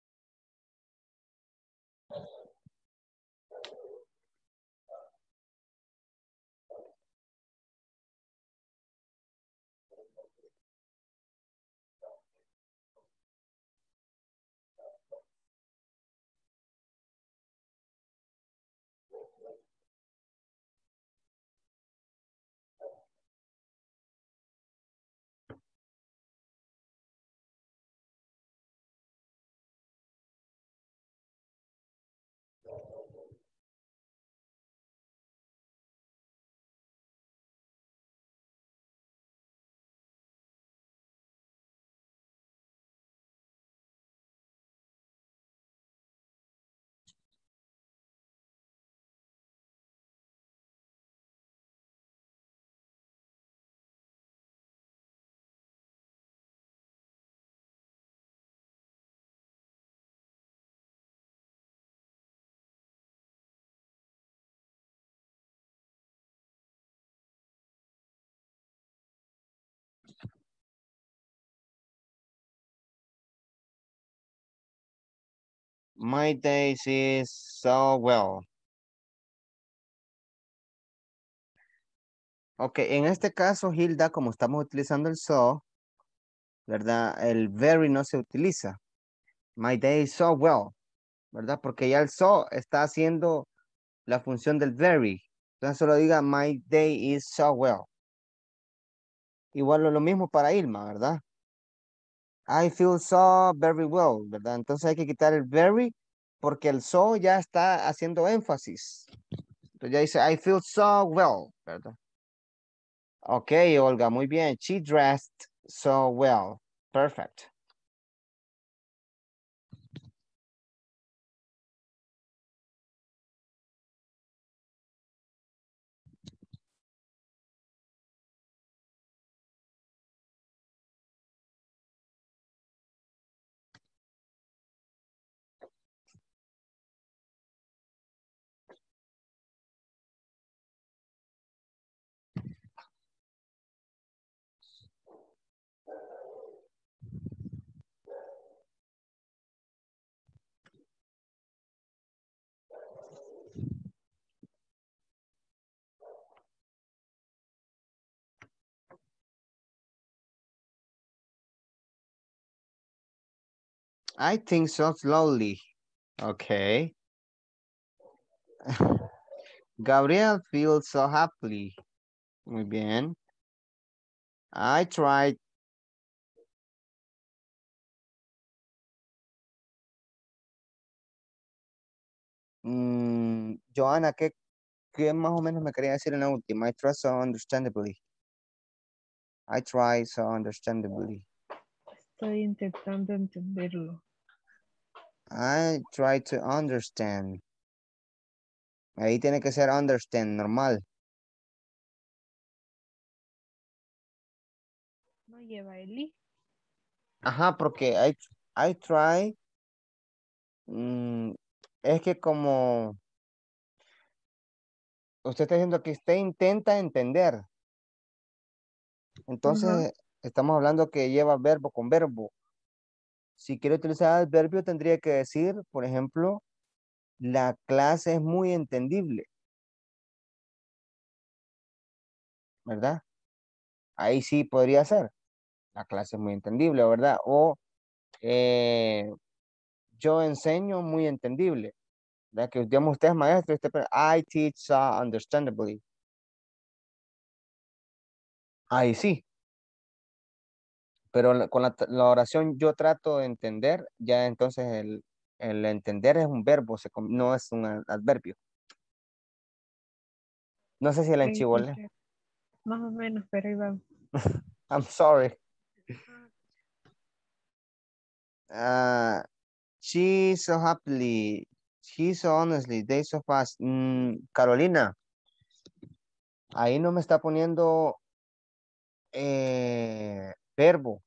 My days is so well. Ok, en este caso, Hilda, como estamos utilizando el so, ¿verdad? El very no se utiliza. My day is so well, ¿verdad? Porque ya el so está haciendo la función del very. Entonces solo diga my day is so well. Igual lo mismo para Irma, ¿verdad? I feel so very well, ¿verdad? Entonces hay que quitar el very porque el so ya está haciendo énfasis. Entonces ya dice I feel so well, ¿verdad? Ok, Olga, muy bien. She dressed so well. Perfect. I think so slowly. Okay. Gabriel feels so happily. Muy bien. I tried. Joana, ¿qué más o menos me quería decir en la última? I try so understandably. I try so understandably. Estoy intentando entenderlo. I try to understand. Ahí tiene que ser understand, normal. No lleva el Ajá, porque I try. Es que como usted está diciendo que usted intenta entender. Entonces, estamos hablando que lleva verbo con verbo. Si quiere utilizar el verbo, tendría que decir, por ejemplo, la clase es muy entendible, ¿verdad? Ahí sí podría ser. La clase es muy entendible, ¿verdad? O yo enseño muy entendible. ¿Verdad? Que digamos usted es maestro, I teach understandably. Ahí sí. Pero con la oración yo trato de entender, ya entonces el entender es un verbo, no es un adverbio. No sé si el Ok, enchivole. teacher. Más o menos, pero ahí vamos. I'm sorry. She's so happily. She's so honestly. They so fast. Carolina, ahí no me está poniendo verbo.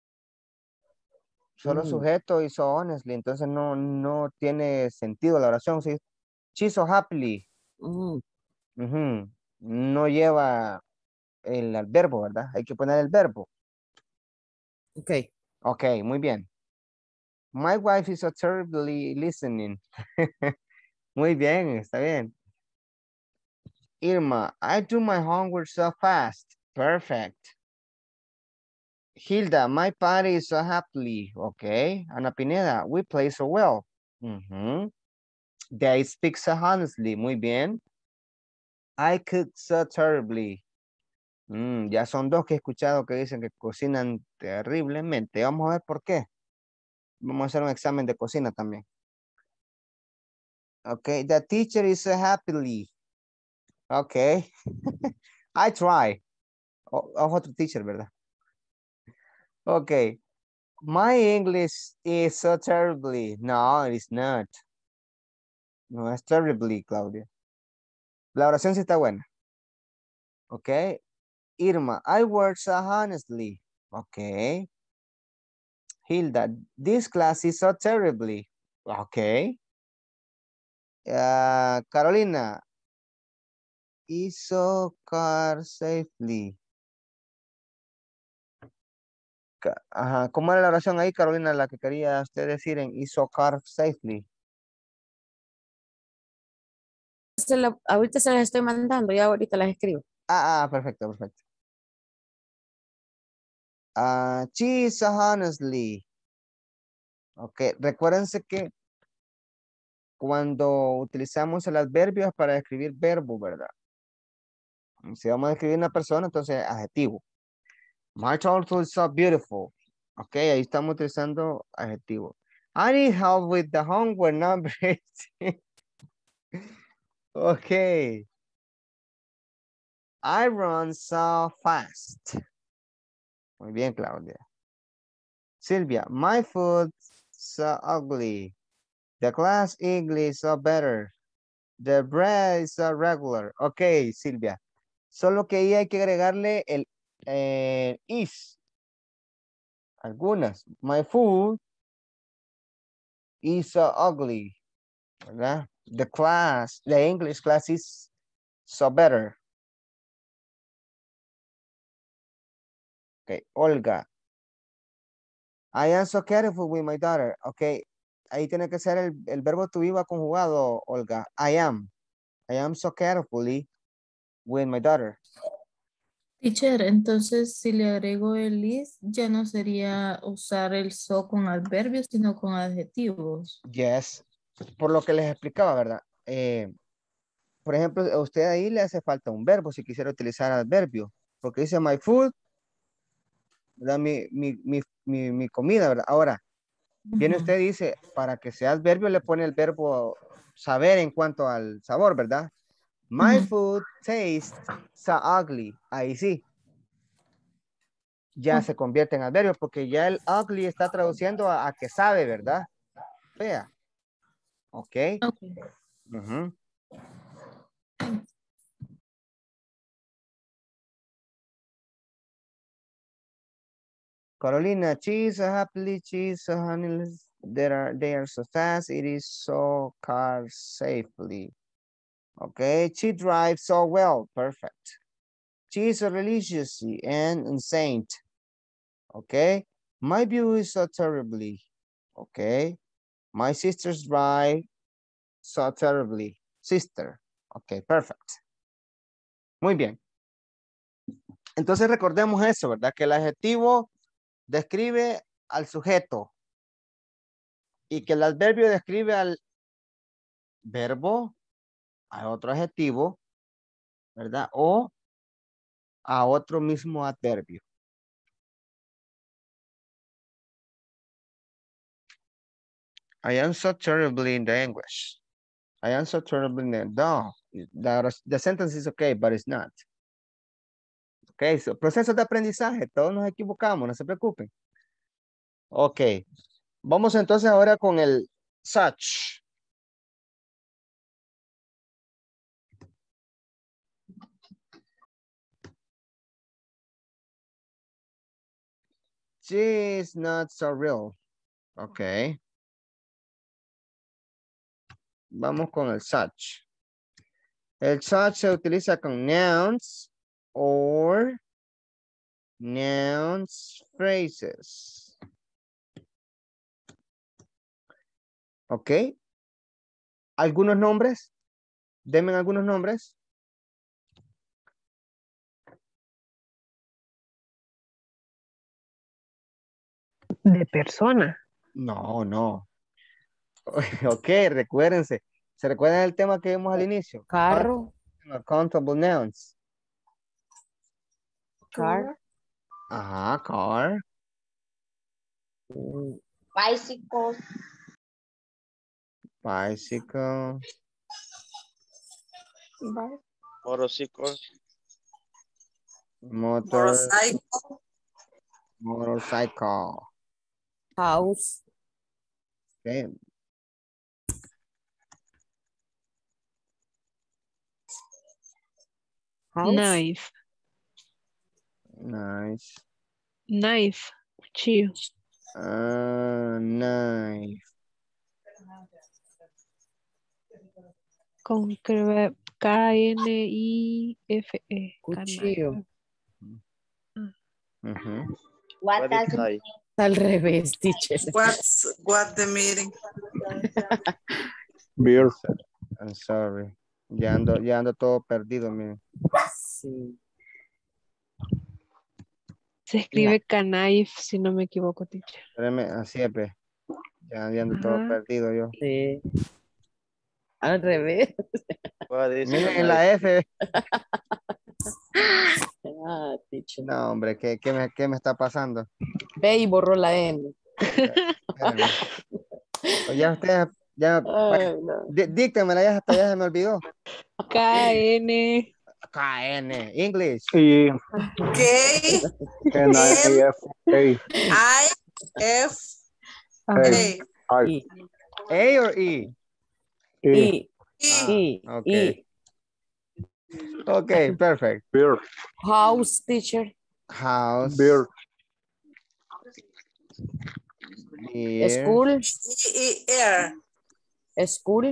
Solo sujeto y so honestly. Entonces no tiene sentido la oración. ¿Sí? She's so happily. Ujú. No lleva el verbo, ¿verdad? Hay que poner el verbo. Ok. Ok, muy bien. My wife is so terribly listening. Muy bien, está bien. Irma, I do my homework so fast. Perfect. Hilda, my party is so happily. Okay. Ana Pineda, we play so well. They speak so honestly. Muy bien. I cook so terribly. Ya son dos que he escuchado que dicen que cocinan terriblemente. Vamos a ver por qué. Vamos a hacer un examen de cocina también. Okay, the teacher is so happily. Okay. I try. Otro teacher, ¿verdad? Okay. My English is so terribly. No, it is not. No, es terribly, Claudia. La oración sí está buena. Okay. Irma, I work so honestly. Okay. Hilda, this class is so terribly. Okay. Carolina, ISO car safely. Ajá, ¿cómo era la oración ahí, Carolina, la que quería usted decir en ISO car safely? Ahorita se las estoy mandando, ya ahorita las escribo. Perfecto, perfecto. Cheese honestly. Ok, recuérdense que cuando utilizamos el adverbio es para describir verbo, ¿verdad? Si vamos a describir una persona, entonces adjetivo. My turtle is so beautiful. Ok, ahí estamos utilizando adjetivo. I need help with the homework number 18. Ok. I run so fast. Muy bien, Claudia. Silvia, my food so ugly. The class English so better. The bread is so regular. Ok, Silvia. Solo que ahí hay que agregarle el is. Algunas. My food is so ugly. ¿Verdad? The English class is so better. Ok, Olga. I am so careful with my daughter. Ok, ahí tiene que ser el verbo to be va conjugado, Olga. I am so carefully with my daughter. Teacher, entonces si le agrego el is, ya no sería usar el so con adverbios, sino con adjetivos. Yes. Por lo que les explicaba, ¿verdad? Por ejemplo, a usted ahí le hace falta un verbo si quisiera utilizar adverbio. Porque dice my food, ¿verdad? Mi comida, ¿verdad? Ahora, viene Ujú. usted y dice, para que sea adverbio le pone el verbo saber en cuanto al sabor, ¿verdad? My Ujú. food tastes so ugly. Ahí sí, ya Ok. se convierte en adverbio porque ya el ugly está traduciendo a que sabe, ¿verdad? Fea. Ok. Ok. Ujú. Carolina, she's so happily, she's so honeyless. They are so fast. It is so car safely. Okay. She drives so well. Perfect. She's so religious and saint. Okay. My view is so terribly. Okay. My sisters drive so terribly. Sister. Okay, perfect. Muy bien. Entonces recordemos eso, ¿verdad? Que el adjetivo describe al sujeto y que el adverbio describe al verbo, a otro adjetivo, ¿verdad? O a otro mismo adverbio. I am so terribly in the English. I am so terribly in the... No, the sentence is okay, but it's not. Ok, so, proceso de aprendizaje, todos nos equivocamos, no se preocupen. Ok, vamos entonces ahora con el such. She is not so real. Ok. Vamos con el such. El such se utiliza con nouns or nouns phrases. Ok. ¿Algunos nombres? Denme algunos nombres. De persona. No, no. Ok, recuérdense. ¿Se recuerdan el tema que vimos al inicio? Carro, Countable nouns. car, Ajá, car. Bicycle, Bicycle. Motorcycle, Motor. Motorcycle, Motorcycle. house, Okay. house, Knife. Nice. Knife. Cuchillo. Knife. Con K-N-I-F-E. cuchillo. Ujú. what what does is it I? Al revés, teacher. what the meeting? Beer. I'm sorry. Ya ando todo perdido, miren. Sí. Se escribe knife, si no me equivoco, teacher. Espérame, así es, pues. Ya ando todo Ajá. perdido yo. Sí. Al revés. What is Miren a en la knife? F. Ah, teacher. No, hombre, ¿qué me está pasando? Ve y borró la N. Espérenme. O ya ustedes, ya, vaya, Ay, no. díctemela, ya hasta ya se me olvidó. K-N. KN, English. Y K M N-I-F-A. I F Ajá. A. I. I, A or E? E. I, Ah, I, okay. I. Okay, perfect. Beer. House, teacher. House. Beer. Beer. School, E-R. school.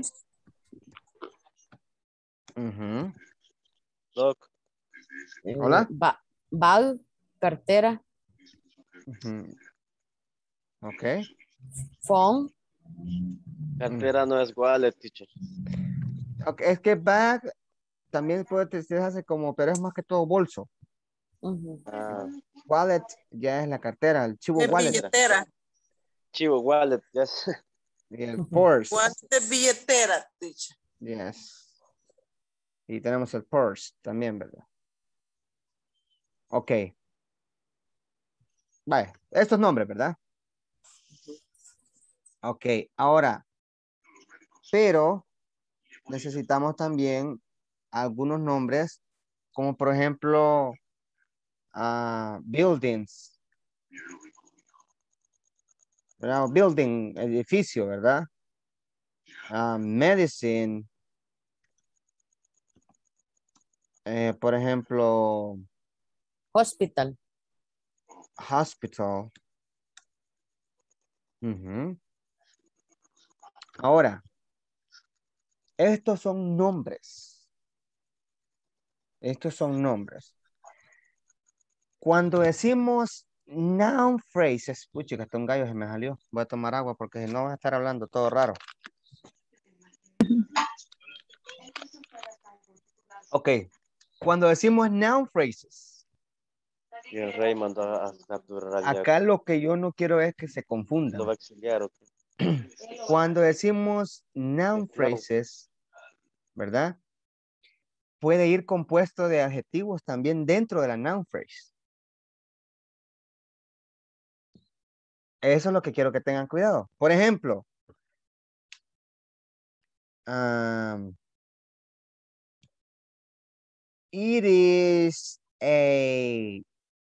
Ujú. Dog, Hola. Bag, cartera. Ujú. Okay. Phone. cartera no es wallet, teacher. Okay, es que bag también puede utilizarse como, pero es más que todo bolso. Ujú. Ah, Wallet ya es la cartera, el chivo Es wallet. billetera. Chivo Wallet, yes. Y el purse. Wallet es billetera, teacher. Yes. Y tenemos el purse también, ¿verdad? Ok. Vale, estos nombres, ¿verdad? Ok, ahora, pero necesitamos también algunos nombres, como por ejemplo, buildings, ¿verdad? Building, edificio, ¿verdad? Medicine, por ejemplo, Hospital. hospital. Ujú. Ahora, estos son nombres. Estos son nombres. Cuando decimos noun phrases, pucha, que hasta un gallo se me salió. Voy a tomar agua porque si no vas a estar hablando todo raro. Ok. Cuando decimos noun phrases, Y el rey mandó a capturar al diablo. acá lo que yo no quiero es que se Lo va confundan. a exiliar. ¿O qué? Cuando decimos noun Claro. phrases, ¿verdad? Puede ir compuesto de adjetivos también dentro de la noun phrase. Eso es lo que quiero que tengan cuidado. Por ejemplo, it is a...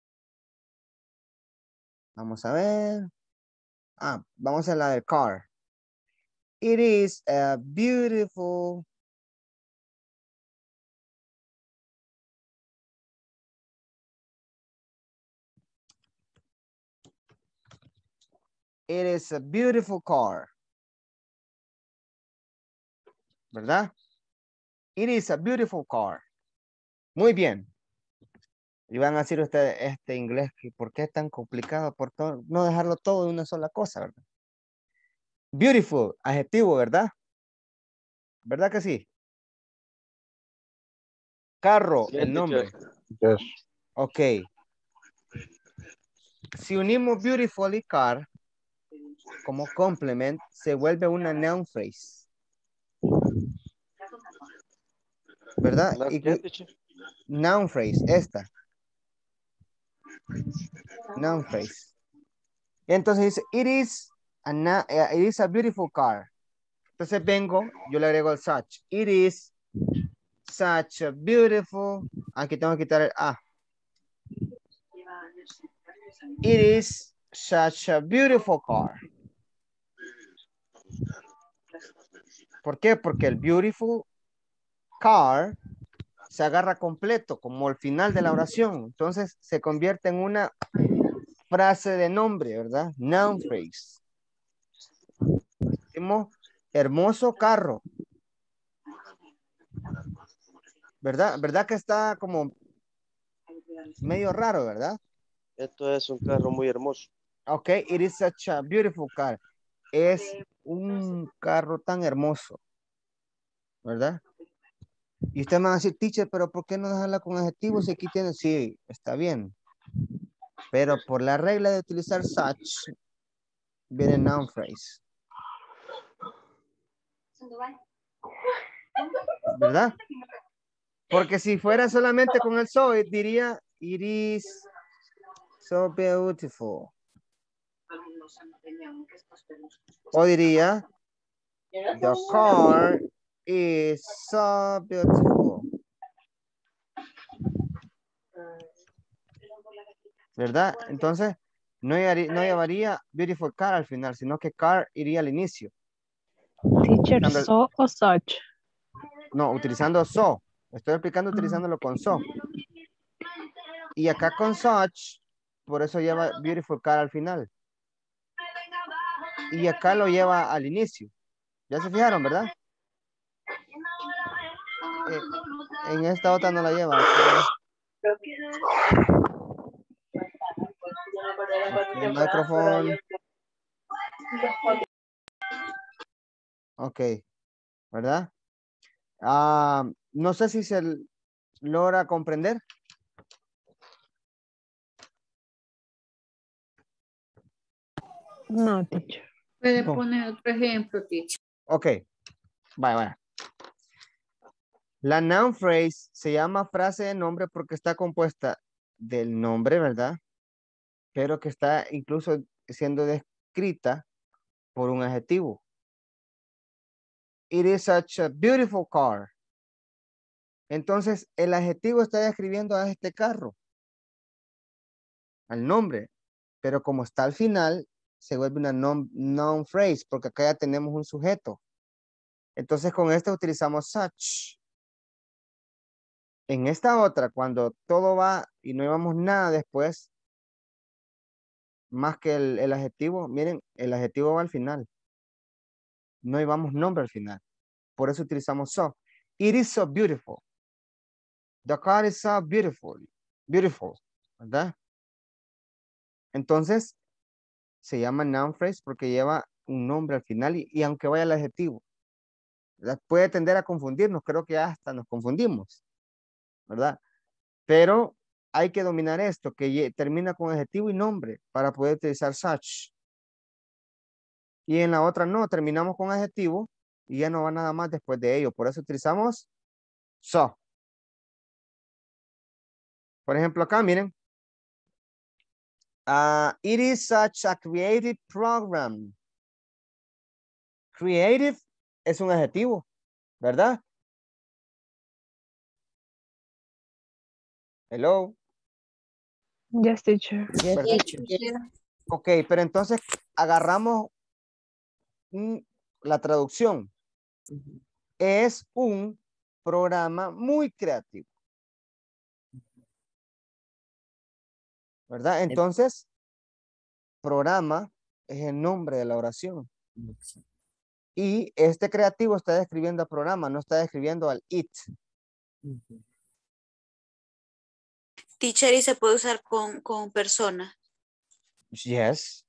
Vamos a ver. Vamos a la del car. It is a beautiful... It is a beautiful car. ¿Verdad? It is a beautiful car. Muy bien. Y van a decir ustedes, este inglés, ¿por qué es tan complicado? Por todo, no dejarlo todo de una sola cosa, ¿verdad? Beautiful, adjetivo, ¿verdad? ¿Verdad que sí? Carro, Sí, el nombre. teacher. Yes. Ok. Si unimos beautiful y car como complement, se vuelve una noun phrase. ¿Verdad? ¿La Y qué, teacher? noun phrase, esta. Noun phrase. Entonces dice, it is a beautiful car. Entonces vengo, yo le agrego el such. It is such a beautiful. Aquí tengo que quitar el A. It is such a beautiful car. ¿Por qué? Porque el beautiful car se agarra completo, como el final de la oración. Entonces se convierte en una frase de nombre, ¿verdad? Noun phrase. Decimos, hermoso carro. ¿Verdad? ¿Verdad que está como medio raro, verdad? Esto es un carro muy hermoso. Ok, it is such a beautiful car. Es un carro tan hermoso, ¿verdad? Y usted me va a decir, teacher, pero ¿por qué no dejarla con adjetivos? Si aquí tiene, sí, está bien. Pero por la regla de utilizar such, viene noun phrase. ¿Verdad? Porque si fuera solamente con el so, diría, it is so beautiful. O diría, the car is so beautiful. ¿Verdad? Entonces, no llevaría beautiful car al final, sino que car iría al inicio. Teacher, Utilizando so o such. no, utilizando so. Estoy explicando utilizándolo con so. Y acá con such, por eso lleva beautiful car al final. Y acá lo lleva al inicio. Ya se fijaron, ¿verdad? En esta otra no la lleva. El micrófono. Ok, ¿verdad? No sé si se logra comprender. No, teacher. Puede No. poner otro ejemplo, teacher. Ok, vaya. La noun phrase se llama frase de nombre porque está compuesta del nombre, ¿verdad? Pero que está incluso siendo descrita por un adjetivo. It is such a beautiful car. Entonces, el adjetivo está describiendo a este carro, al nombre, pero como está al final, se vuelve una noun phrase, porque acá ya tenemos un sujeto. Entonces, con esta utilizamos such. En esta otra, cuando todo va y no llevamos nada después, más que el adjetivo, miren, el adjetivo va al final. No llevamos nombre al final. Por eso utilizamos so. It is so beautiful. The car is so beautiful. Beautiful, ¿verdad? Entonces, se llama noun phrase porque lleva un nombre al final y aunque vaya el adjetivo, ¿verdad? Puede tender a confundirnos, creo que hasta nos confundimos, ¿verdad? Pero hay que dominar esto, que termina con adjetivo y nombre para poder utilizar such. Y en la otra no, terminamos con adjetivo y ya no va nada más después de ello. Por eso utilizamos so. Por ejemplo, acá, miren. It is such a creative program. Creative es un adjetivo, ¿verdad? Hello. Yes, teacher. Yes, ¿Verdad? teacher. Ok, pero entonces agarramos la traducción. Es un programa muy creativo. ¿Verdad? Entonces, programa es el nombre de la oración. Y este creativo está describiendo al programa, no está describiendo al it. Teacher, y se puede usar con persona. Yes.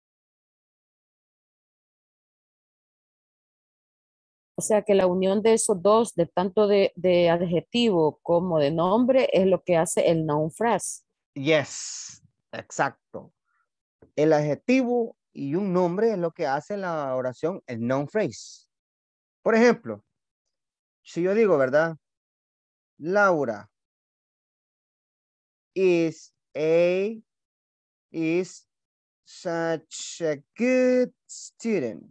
O sea que la unión de esos dos, de tanto de adjetivo como de nombre, es lo que hace el noun phrase. Yes. Exacto. El adjetivo y un nombre es lo que hace la oración, el noun phrase. Por ejemplo, si yo digo, ¿verdad? Laura is such a good student.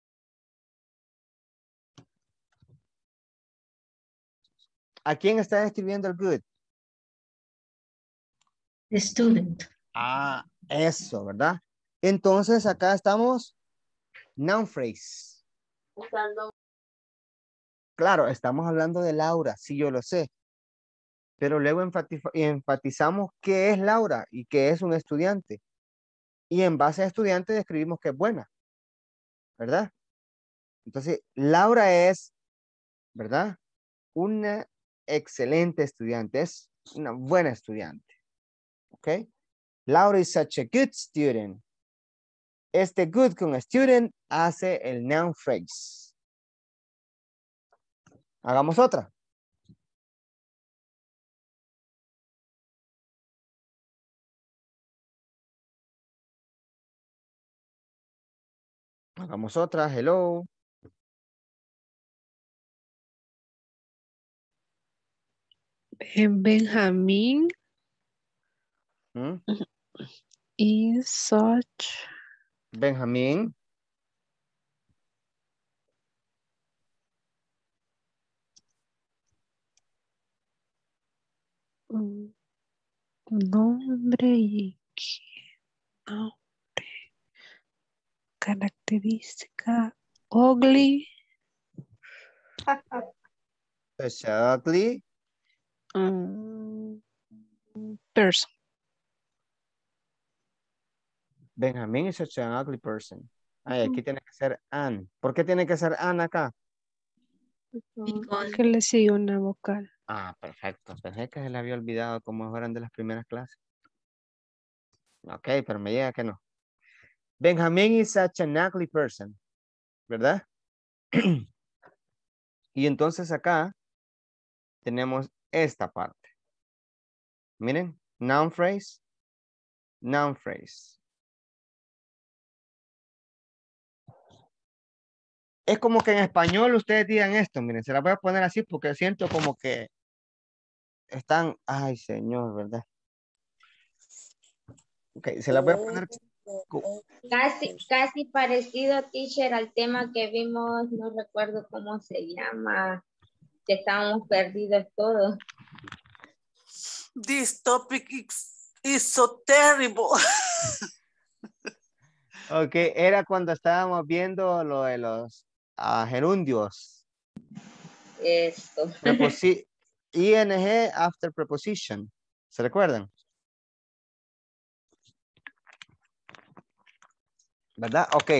¿A quién está escribiendo el good? The student. Ah, eso, ¿verdad? Entonces acá estamos noun phrase. Claro, estamos hablando de Laura, sí, yo lo sé. Pero luego enfatizamos qué es Laura y qué es un estudiante. Y en base a estudiante describimos que es buena, ¿verdad? Entonces, Laura es, ¿verdad? Una excelente estudiante, es una buena estudiante. ¿Ok? Laura is such a good student. Este good con student hace el noun phrase. Hagamos otra. Hagamos otra. Hello. Benjamín ¿Mm? is such Benjamín. un nombre y nombre, característica ugly, Exactly. person. Benjamín is such an ugly person. Ay, aquí tiene que ser Ann. ¿Por qué tiene que ser Ann acá? Que le sigue una vocal. Ah, perfecto. Pensé que se le había olvidado cómo eran de las primeras clases. Ok, pero me llega que no. Benjamín is such an ugly person. ¿Verdad? Y entonces acá tenemos esta parte. Miren, noun phrase, noun phrase. Es como que en español ustedes digan esto, miren, se la voy a poner así porque siento como que están, ay señor, ¿verdad? Ok, se la voy a poner. Casi parecido, teacher, al tema que vimos, no recuerdo cómo se llama, que estábamos perdidos todos. This topic is so terrible. Ok, era cuando estábamos viendo lo de los gerundios. Esto. ING after preposition. ¿Se recuerdan? ¿Verdad? Ok.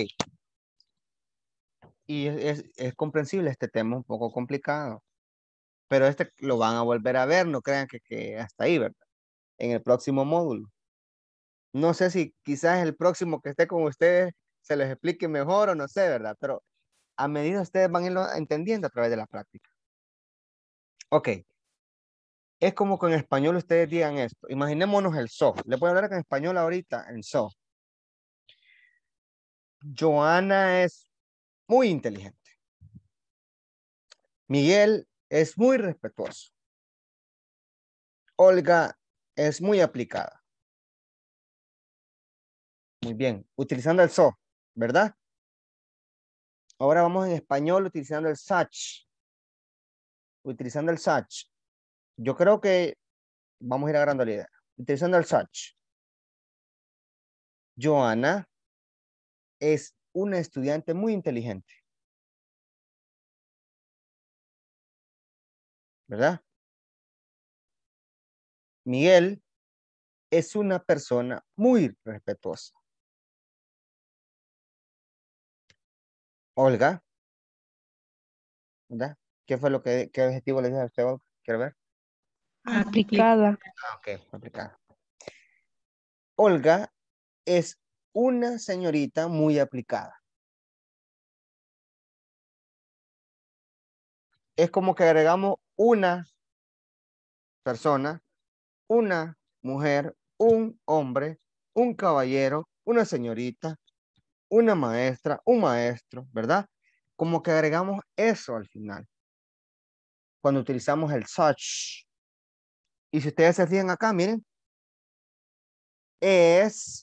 Y es comprensible este tema, un poco complicado. Pero este lo van a volver a ver, no crean que hasta ahí, ¿verdad? En el próximo módulo. No sé si quizás el próximo que esté con ustedes se les explique mejor o no sé, ¿verdad? Pero a medida ustedes van a irlo entendiendo a través de la práctica. Ok. Es como que en español ustedes digan esto. Imaginémonos el so. Les voy a hablar en español ahorita, en so. Joana es muy inteligente. Miguel es muy respetuoso. Olga es muy aplicada. Muy bien. Utilizando el so, ¿verdad? Ahora vamos en español utilizando el such. Utilizando el such. Yo creo que vamos a ir agarrando la idea. Utilizando el such. Joana es una estudiante muy inteligente. ¿Verdad? Miguel es una persona muy respetuosa. Olga, ¿verdad? ¿Qué fue qué objetivo le dije a usted, Olga? ¿Quiere ver? Aplicada. Ok, aplicada. Olga es una señorita muy aplicada. Es como que agregamos una persona, una mujer, un hombre, un caballero, una señorita, una maestra, un maestro, ¿verdad? Como que agregamos eso al final. Cuando utilizamos el such. Y si ustedes se fijan acá, miren. Es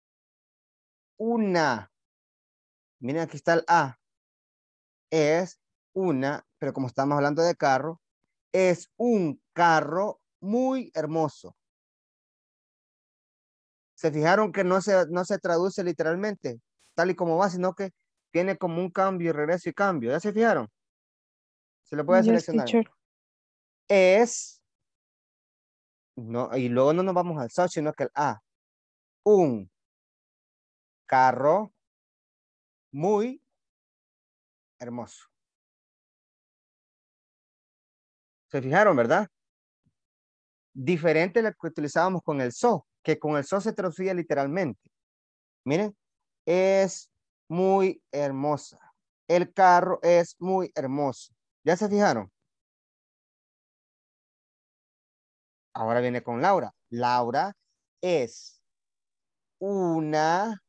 una. Miren, aquí está el A. Es una, pero como estamos hablando de carro, es un carro muy hermoso. ¿Se fijaron que no se traduce literalmente tal y como va, sino que tiene como un cambio y regreso y cambio? ¿Ya se fijaron? Se lo puede Yes, seleccionar. teacher. Es, no, y luego no nos vamos al such, sino que el A. Un carro muy hermoso. ¿Se fijaron, verdad? Diferente a lo que utilizábamos con el so, que con el so se traducía literalmente. Miren, es muy hermosa. El carro es muy hermoso. ¿Ya se fijaron? Ahora viene con Laura. Laura es una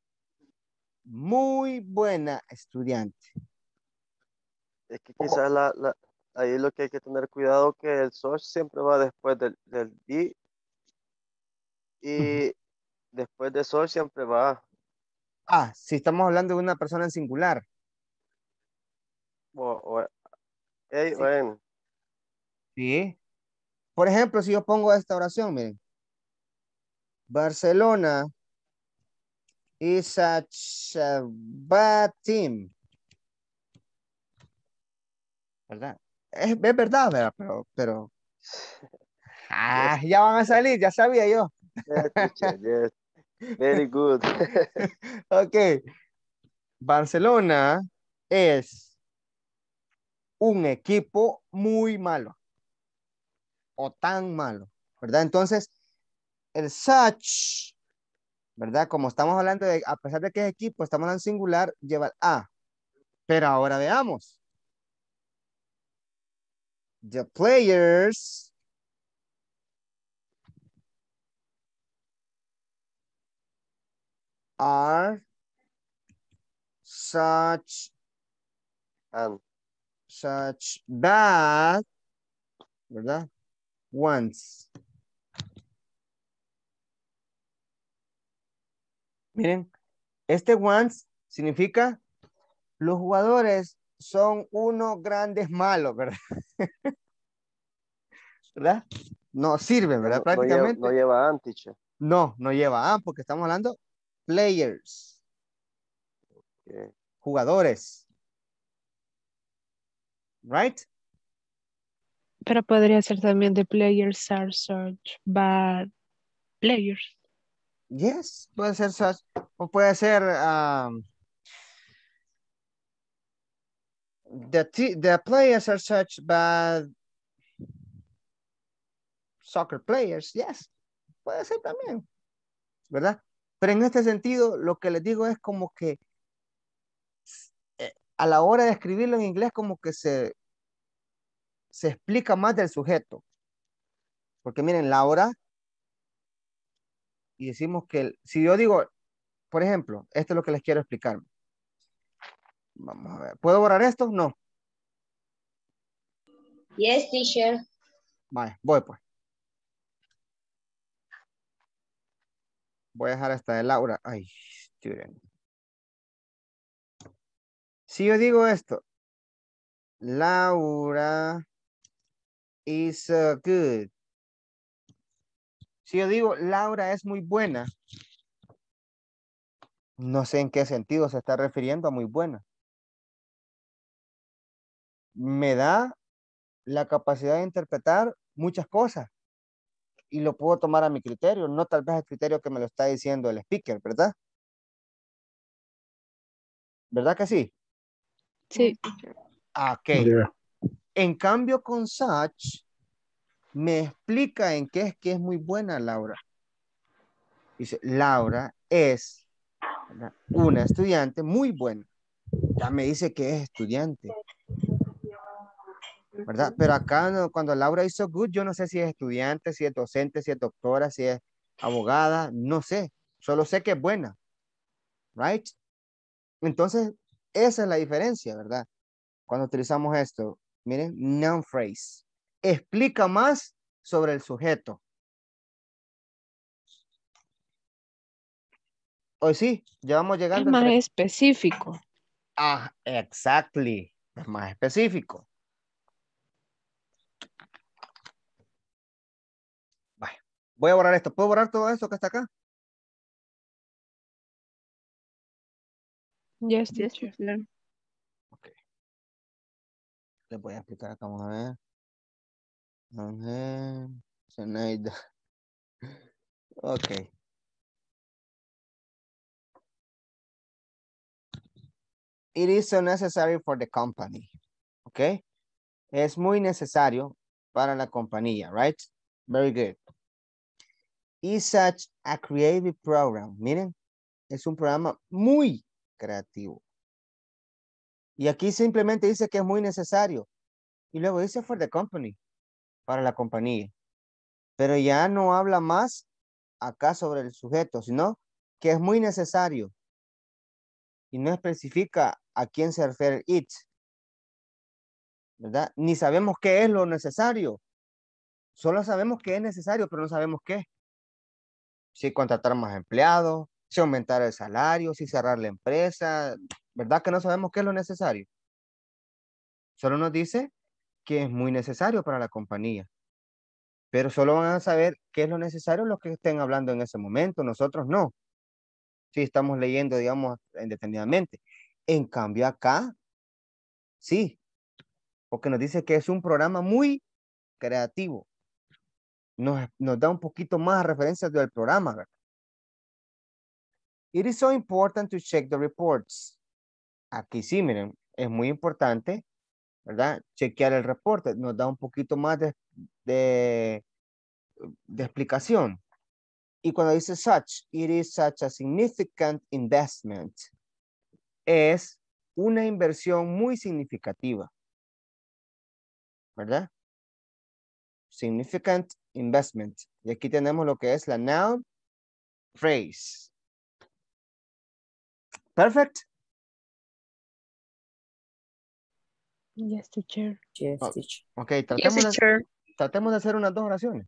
muy buena estudiante. Es que quizás ahí lo que hay que tener cuidado que el source siempre va después del be y después de source siempre va. Ah, si estamos hablando de una persona en singular. O Sí. Sí. Por ejemplo, si yo pongo esta oración, miren. Barcelona is such a bad team. ¿Verdad? Es verdad, ¿verdad? Pero ya van a salir, ya sabía yo. Yes, teacher, yes. Very good. Ok. Barcelona es un equipo muy malo o tan malo, ¿verdad? Entonces, el such, ¿verdad? Como estamos hablando de, a pesar de que es equipo, estamos hablando en singular, lleva el a. Pero ahora veamos. The players are such And. Such bad, ¿verdad? Ones. Miren, este once significa los jugadores son unos grandes malos, ¿verdad? ¿Verdad? No sirven, ¿verdad? Prácticamente. No lleva and, teacher. No lleva and porque estamos hablando players. Okay. Jugadores. Right? Pero podría ser también the players are such bad players. Yes, puede ser such, o puede ser the players are such bad soccer players. Yes, puede ser también, ¿verdad? Pero en este sentido, lo que les digo es como que a la hora de escribirlo en inglés, como que se explica más del sujeto. Porque miren, Laura, y decimos que, si yo digo, por ejemplo, esto es lo que les quiero explicar. Vamos a ver, ¿puedo borrar esto? No. Yes, teacher. Vale, voy pues. Voy a dejar esta de Laura. Ay, student. Si yo digo esto, Laura is good. Si yo digo Laura es muy buena, no sé en qué sentido se está refiriendo a muy buena. Me da la capacidad de interpretar muchas cosas y lo puedo tomar a mi criterio, no tal vez el criterio que me lo está diciendo el speaker, ¿verdad? ¿Verdad que sí? Sí. Ok. Yeah. En cambio con such, me explica en qué es que es muy buena Laura. Dice, Laura es, ¿verdad?, una estudiante muy buena. Ya me dice que es estudiante, ¿verdad? Pero acá cuando Laura hizo good, yo no sé si es estudiante, si es docente, si es doctora, si es abogada, no sé. Solo sé que es buena, right? Entonces, esa es la diferencia, ¿verdad? Cuando utilizamos esto, miren, noun phrase. Explica más sobre el sujeto. Hoy sí, ya vamos Es llegando. más específico. Ah, exactly. Es más específico. Vale. Voy a borrar esto. ¿Puedo borrar todo esto que está acá? Yes, teacher. Ok. Les voy a explicar acá. Vamos a ver. Ángel, Zenaida. Ok. It is so necessary for the company. Ok. Es muy necesario para la compañía, right? Very good. Is such a creative program. Miren, es un programa muy creativo. Y aquí simplemente dice que es muy necesario. Y luego dice for the company, para la compañía. Pero ya no habla más acá sobre el sujeto, sino que es muy necesario. Y no especifica a quién se refiere it. ¿Verdad? Ni sabemos qué es lo necesario. Solo sabemos que es necesario, pero no sabemos qué. Si contratar más empleados, si aumentar el salario, si cerrar la empresa. ¿Verdad que no sabemos qué es lo necesario? Solo nos dice que es muy necesario para la compañía. Pero solo van a saber qué es lo necesario los que estén hablando en ese momento. Nosotros no. Si estamos leyendo, digamos, independientemente. En cambio acá, sí. Porque nos dice que es un programa muy creativo. Nos da un poquito más referencias del programa, ¿verdad? It is so important to check the reports. Aquí sí, miren, es muy importante, ¿verdad? Chequear el reporte. Nos da un poquito más de explicación. Y cuando dice such, it is such a significant investment. Es una inversión muy significativa. ¿Verdad? Significant investment. Y aquí tenemos lo que es la noun phrase. Perfect. Yes, teacher. Yes, Oh, teacher. ok, Yes, teacher. tratemos de hacer unas 2 oraciones.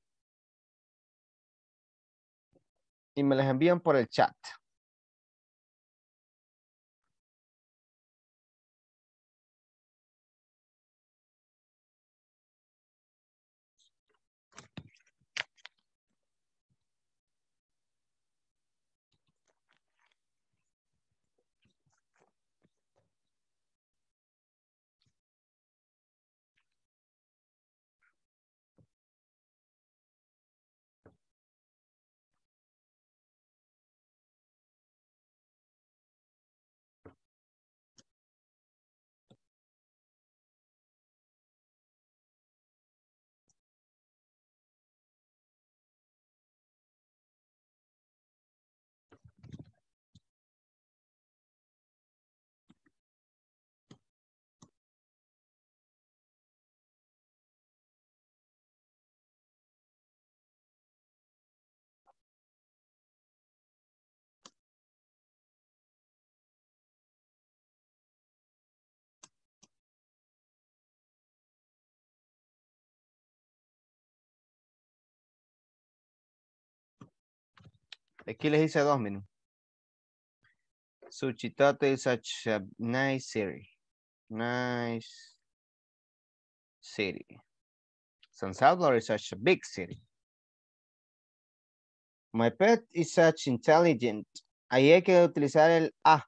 Y me las envían por el chat. Aquí les hice 2, miren. Suchitoto is such a nice city. Nice city. San Salvador is such a big city. My pet is such intelligent. Ahí hay que utilizar el A.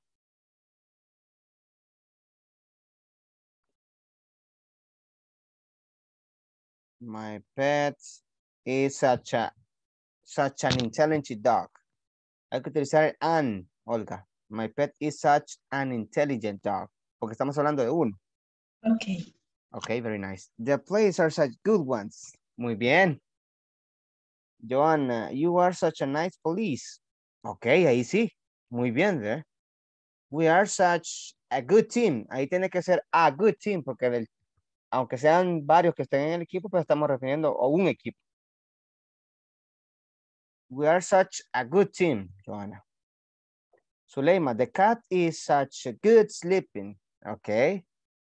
My pet is such an intelligent dog. Hay que utilizar el an, Olga. My pet is such an intelligent dog. Porque estamos hablando de uno. Okay. Okay, very nice. The plays are such good ones. Muy bien. Joanna, you are such a nice police. Okay, ahí sí. Muy bien, ¿eh? We are such a good team. Ahí tiene que ser a good team, porque aunque sean varios que estén en el equipo, pues estamos refiriendo a un equipo. We are such a good team, Joanna. Suleima, the cat is such a good sleeping. Okay.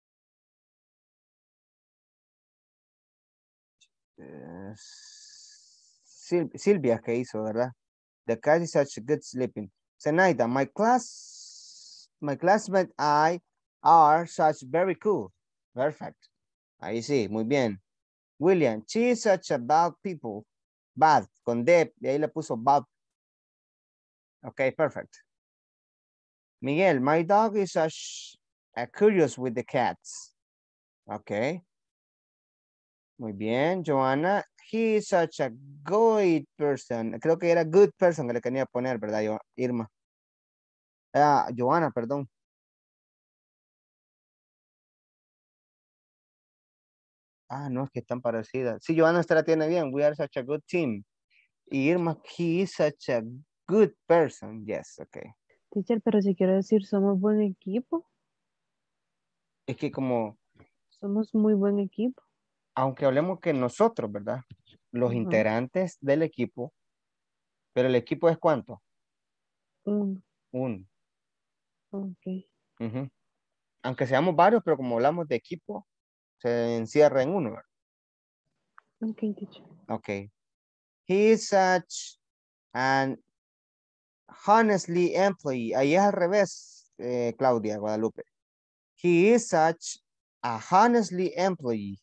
Silvia, ¿qué hizo, verdad? The cat is such a good sleeping. Zenaida, my classmate I are such very cool. Perfect. Ahí sí, muy bien. William, she is such a bad people. Bad, con D, y ahí le puso bad. Okay, perfect. Miguel, my dog is such a curious with the cats. Okay. Muy bien, Joanna. He is such a good person. Creo que era good person que le quería poner, ¿verdad, Irma? Ah, Joanna, perdón. Ah, no, es que están parecidas. Sí, Joanna esta la tiene bien. We are such a good team. Y Irma, he is such a good person. Yes, okay. Teacher, pero si quiero decir somos buen equipo, Es que como, somos muy buen equipo. aunque hablemos que nosotros, ¿verdad? Los Ajá. integrantes del equipo, pero el equipo es ¿cuánto? Uno. Uno. Ok. Ujú. Aunque seamos varios, pero como hablamos de equipo, se encierra en uno, ¿verdad? Ok, teacher. Okay. He is such an honestly employee. Ahí es al revés, Claudia Guadalupe. He is such a honestly employee.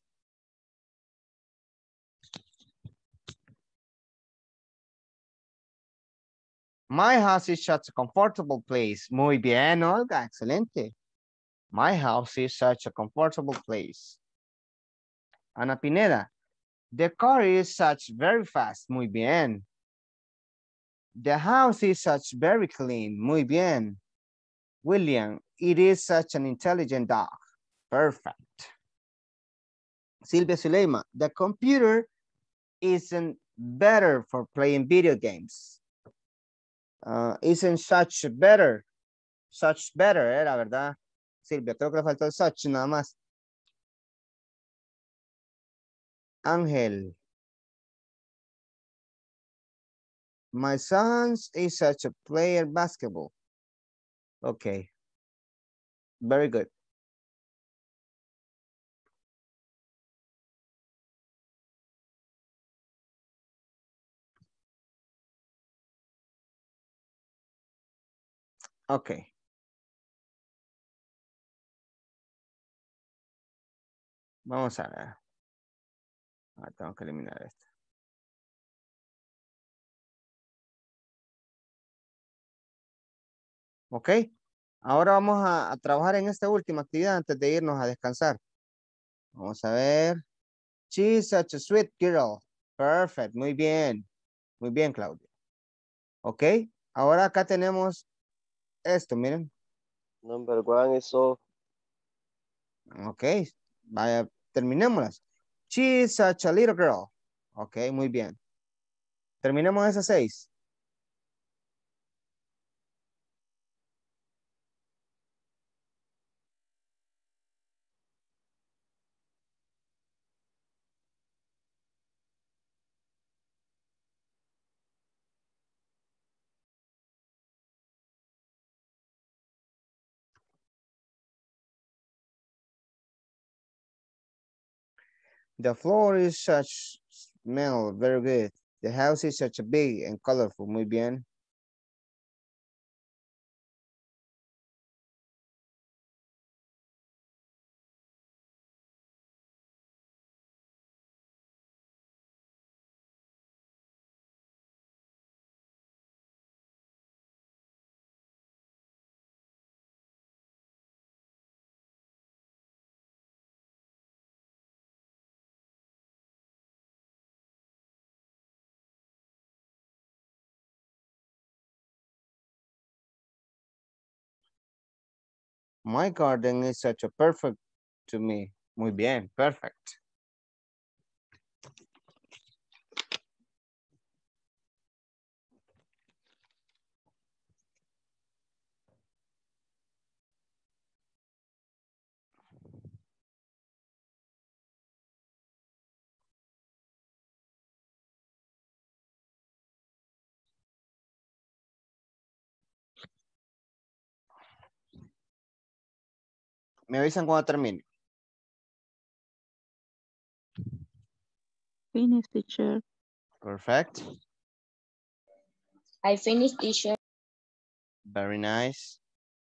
My house is such a comfortable place. Muy bien, Olga. Excelente. My house is such a comfortable place. Ana Pineda. The car is such very fast. Muy bien. The house is such very clean. Muy bien. William, it is such an intelligent dog. Perfect. Silvia Suleima, the computer isn't better for playing video games. Isn't such better. Such better, era verdad. Silvia, creo que le faltó el such nada más. Ángel. My son is such a player basketball. Okay. Very good. Ok. Vamos a ver. Tengo que eliminar esto. Ok. Ahora vamos a trabajar en esta última actividad antes de irnos a descansar. Vamos a ver. She's such a sweet girl. Perfect. Muy bien. Muy bien, Claudia. Ok. Ahora acá tenemos esto, miren. Number one is so. Ok. Vaya, terminémoslas. She's such a little girl. Ok, muy bien. Terminemos esas 6. The floor is such smell, very good. The house is such a big and colorful, muy bien. My garden is such a perfect to me. Muy bien, perfect. Me avisan cuando termine. Finish, teacher. Perfect. I finished, teacher. Very nice.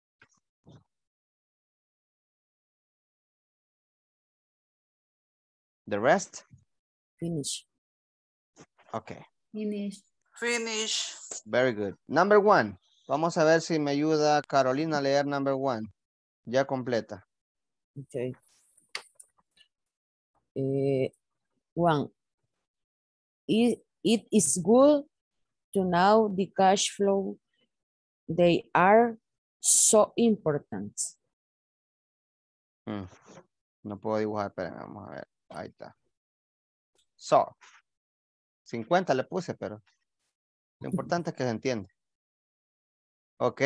The rest? Finish. Okay. Finish. Finish. Very good. Number 1. Vamos a ver si me ayuda Carolina a leer number 1. Ya completa. Okay. 1. It is good to know the cash flow. They are so important. No puedo dibujar, pero vamos a ver. Ahí está. So. 50 le puse, pero lo importante es que se entiende. Ok.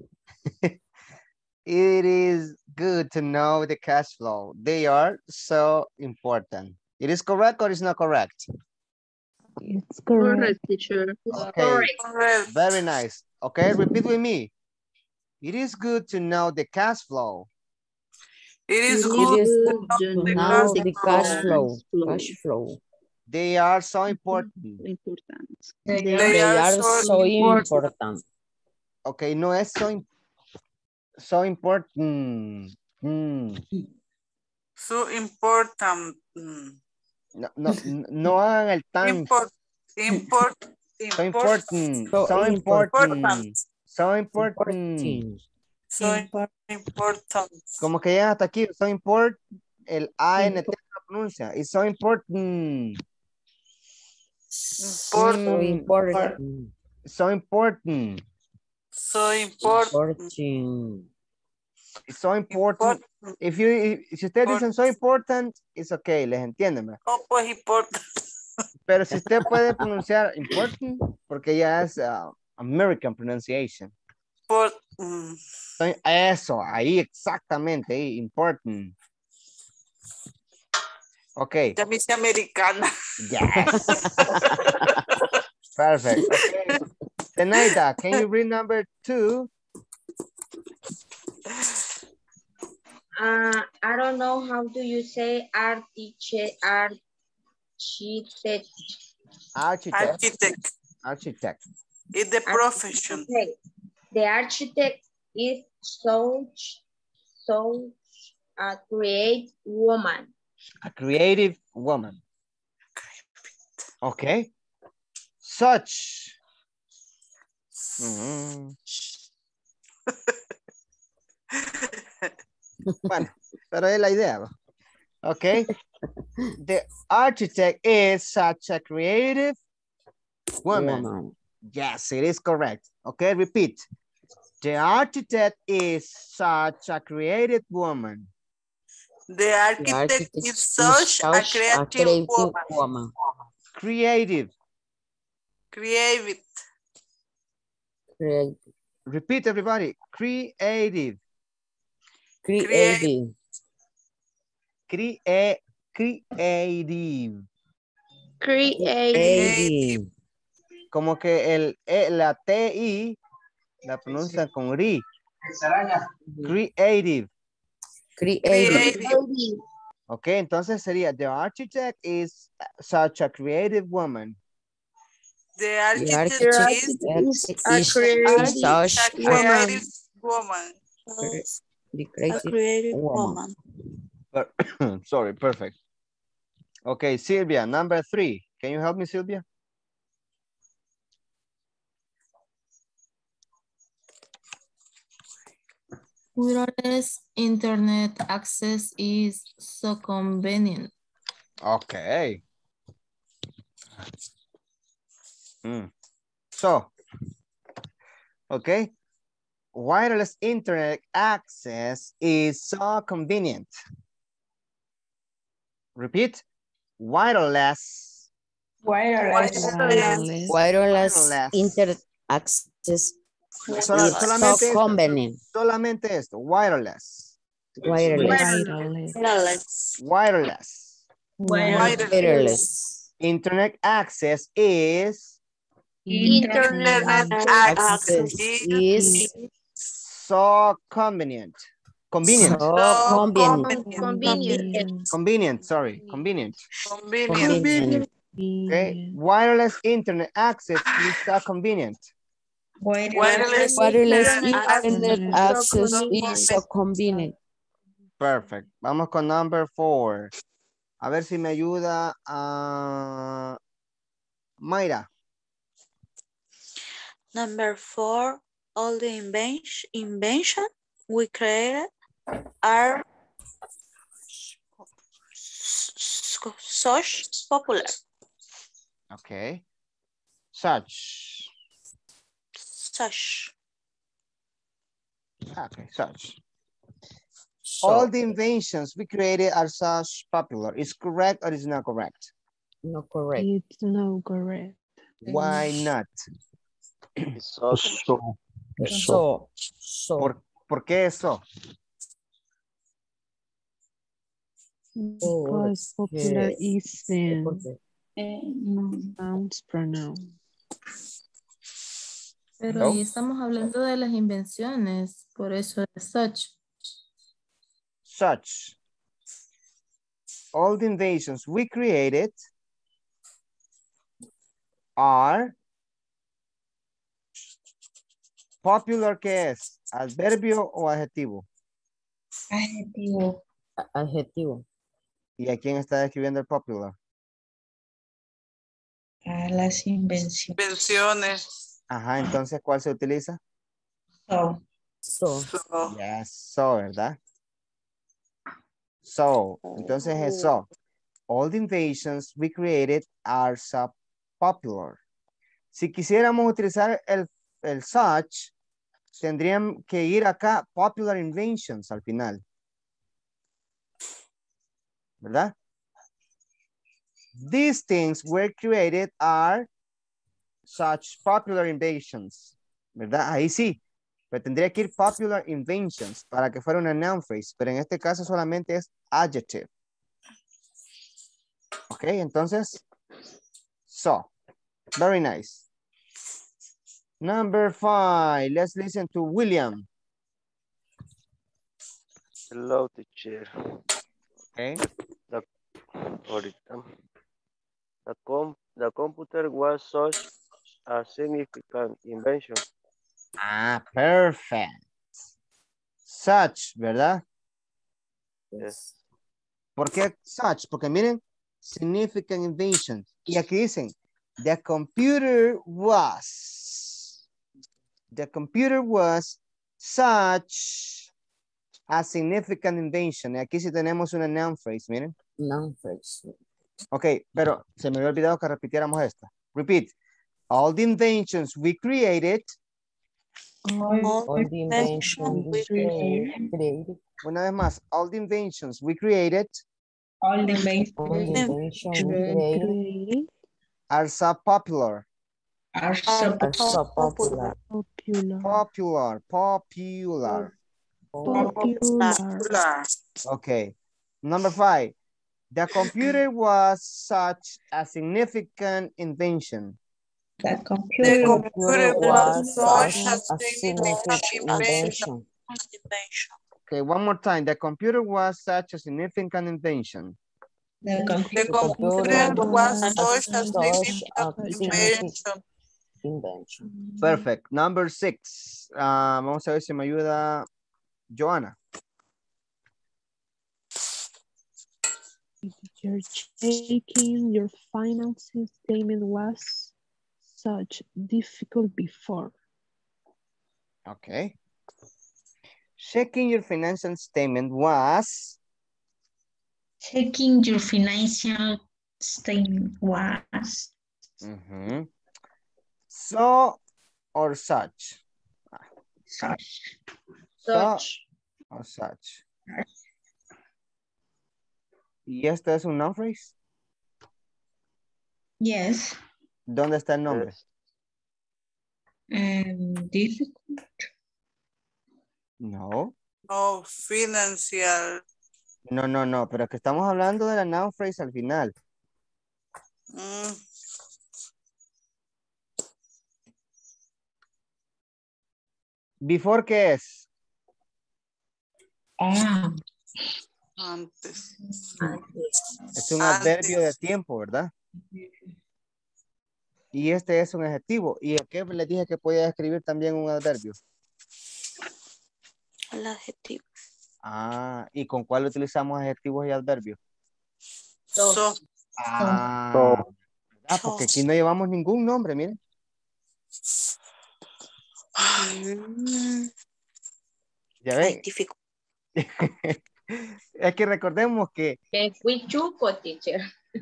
It is good to know the cash flow. They are so important. It is correct or is not correct? It's correct, teacher. Okay. Correct. Very nice. Okay, repeat with me. It is good to know the cash flow. It is It good is to good to the know cash the flow. cash flow. Cash flow. They are so important. They are so important. Okay, no es so important. So important. No hagan el tan. So important. So important. So important. Como que ya hasta aquí. So important. El ANT no pronuncia. It's so important. So important. So important. So important. It's so important. Si ustedes dicen so important, it's okay, les entienden. Oh, pues importa. Pero si usted puede pronunciar important, porque ya es American pronunciation. Eso, ahí exactamente, ahí, important. Okay. Ya me hice americana. Yes. Perfect. Okay. Zenaida, can you read number 2? I don't know how do you say architect. Architect. Architect. It's the profession. Okay. The architect is such a creative woman. A creative woman. Okay. Such. Bueno, pero es la idea. ¿No? Okay. The architect is such a creative woman. Yes, it is correct. Okay, repeat. The architect is such a creative woman. The architect is such a creative woman. Creative. Creative. Repeat, everybody. Creative. Creative. Creative. Creative. Como que la T-I la pronuncia con RI. Creative. Creative. Ok, entonces sería, the architect is such a creative woman. The architect is a creative woman. A creative woman. Sorry, perfect. Okay, Sylvia, number 3. Can you help me, Sylvia? Wireless internet access is so convenient. Okay. So, okay. Wireless internet access is so convenient. Repeat. Wireless internet access solamente so convenient. Solamente esto. Wireless. Internet access is so convenient. Convenient. Okay. Wireless internet access is so convenient. Wireless internet access is so convenient. Perfect. Vamos con number 4. A ver si me ayuda a Mayra. Number 4, all the invention we created are such popular. Okay. Such. Okay, such. All the inventions we created are such popular. Is correct or is not correct? No correct. It's not correct. Why not? ¿Por qué eso? Because popular is nouns pronoun. Pero ahí estamos hablando de las invenciones, por eso es such. Such. All the inventions we created are popular. ¿Qué es? ¿Adverbio o adjetivo? Adjetivo. ¿Y a quién está describiendo el popular? A las invenciones. Ajá, entonces, ¿cuál se utiliza? So. Yes, so, ¿verdad? So, entonces es so. All the inventions we created are so popular. Si quisiéramos utilizar el such, tendrían que ir acá, popular inventions al final. ¿Verdad? These things were created are such popular inventions. ¿Verdad? Ahí sí. Pero tendría que ir popular inventions para que fuera una noun phrase. Pero en este caso solamente es adjective. Ok, entonces. So. Very nice. Number 5. Let's listen to William. Hello, teacher. Okay. The computer was such a significant invention. Ah, perfect. Such, ¿verdad? Yes. ¿Por qué such? Porque miren, significant invention. Y aquí dicen, the computer was such a significant invention. Y aquí sí tenemos una noun phrase, miren. Noun phrase. Ok, pero se me había olvidado que repitiéramos esta. Repeat. All the inventions we created. All the inventions we created. Una vez más. All the inventions we created. All the inventions we created are so popular. Are so popular. Popular. Okay. Number 5. The computer was such a significant invention. The computer was such a significant invention. Okay, one more time. The computer was such a significant invention. The The computer was such a significant invention. Perfect. Number 6. Vamos a ver si me ayuda Joana. You're checking your financing statement was such difficult before. Okay. Checking your financial statement was. Checking your financial statement was. So or such. Such. So or such. ¿Y este es un noun phrase? Yes. ¿Dónde está el nombre? Difficult. No. Oh, financial. No, pero que estamos hablando de la noun phrase al final. ¿Before qué es? Antes. Es un adverbio de tiempo, ¿verdad? Y este es un adjetivo. ¿Y a qué les dije que podía escribir también un adverbio? El adjetivo. Ah, ¿y con cuál utilizamos adjetivos y adverbios? So. Ah, porque aquí no llevamos ningún nombre, miren. Ya ven. Es que recordemos que Fui chuco, teacher.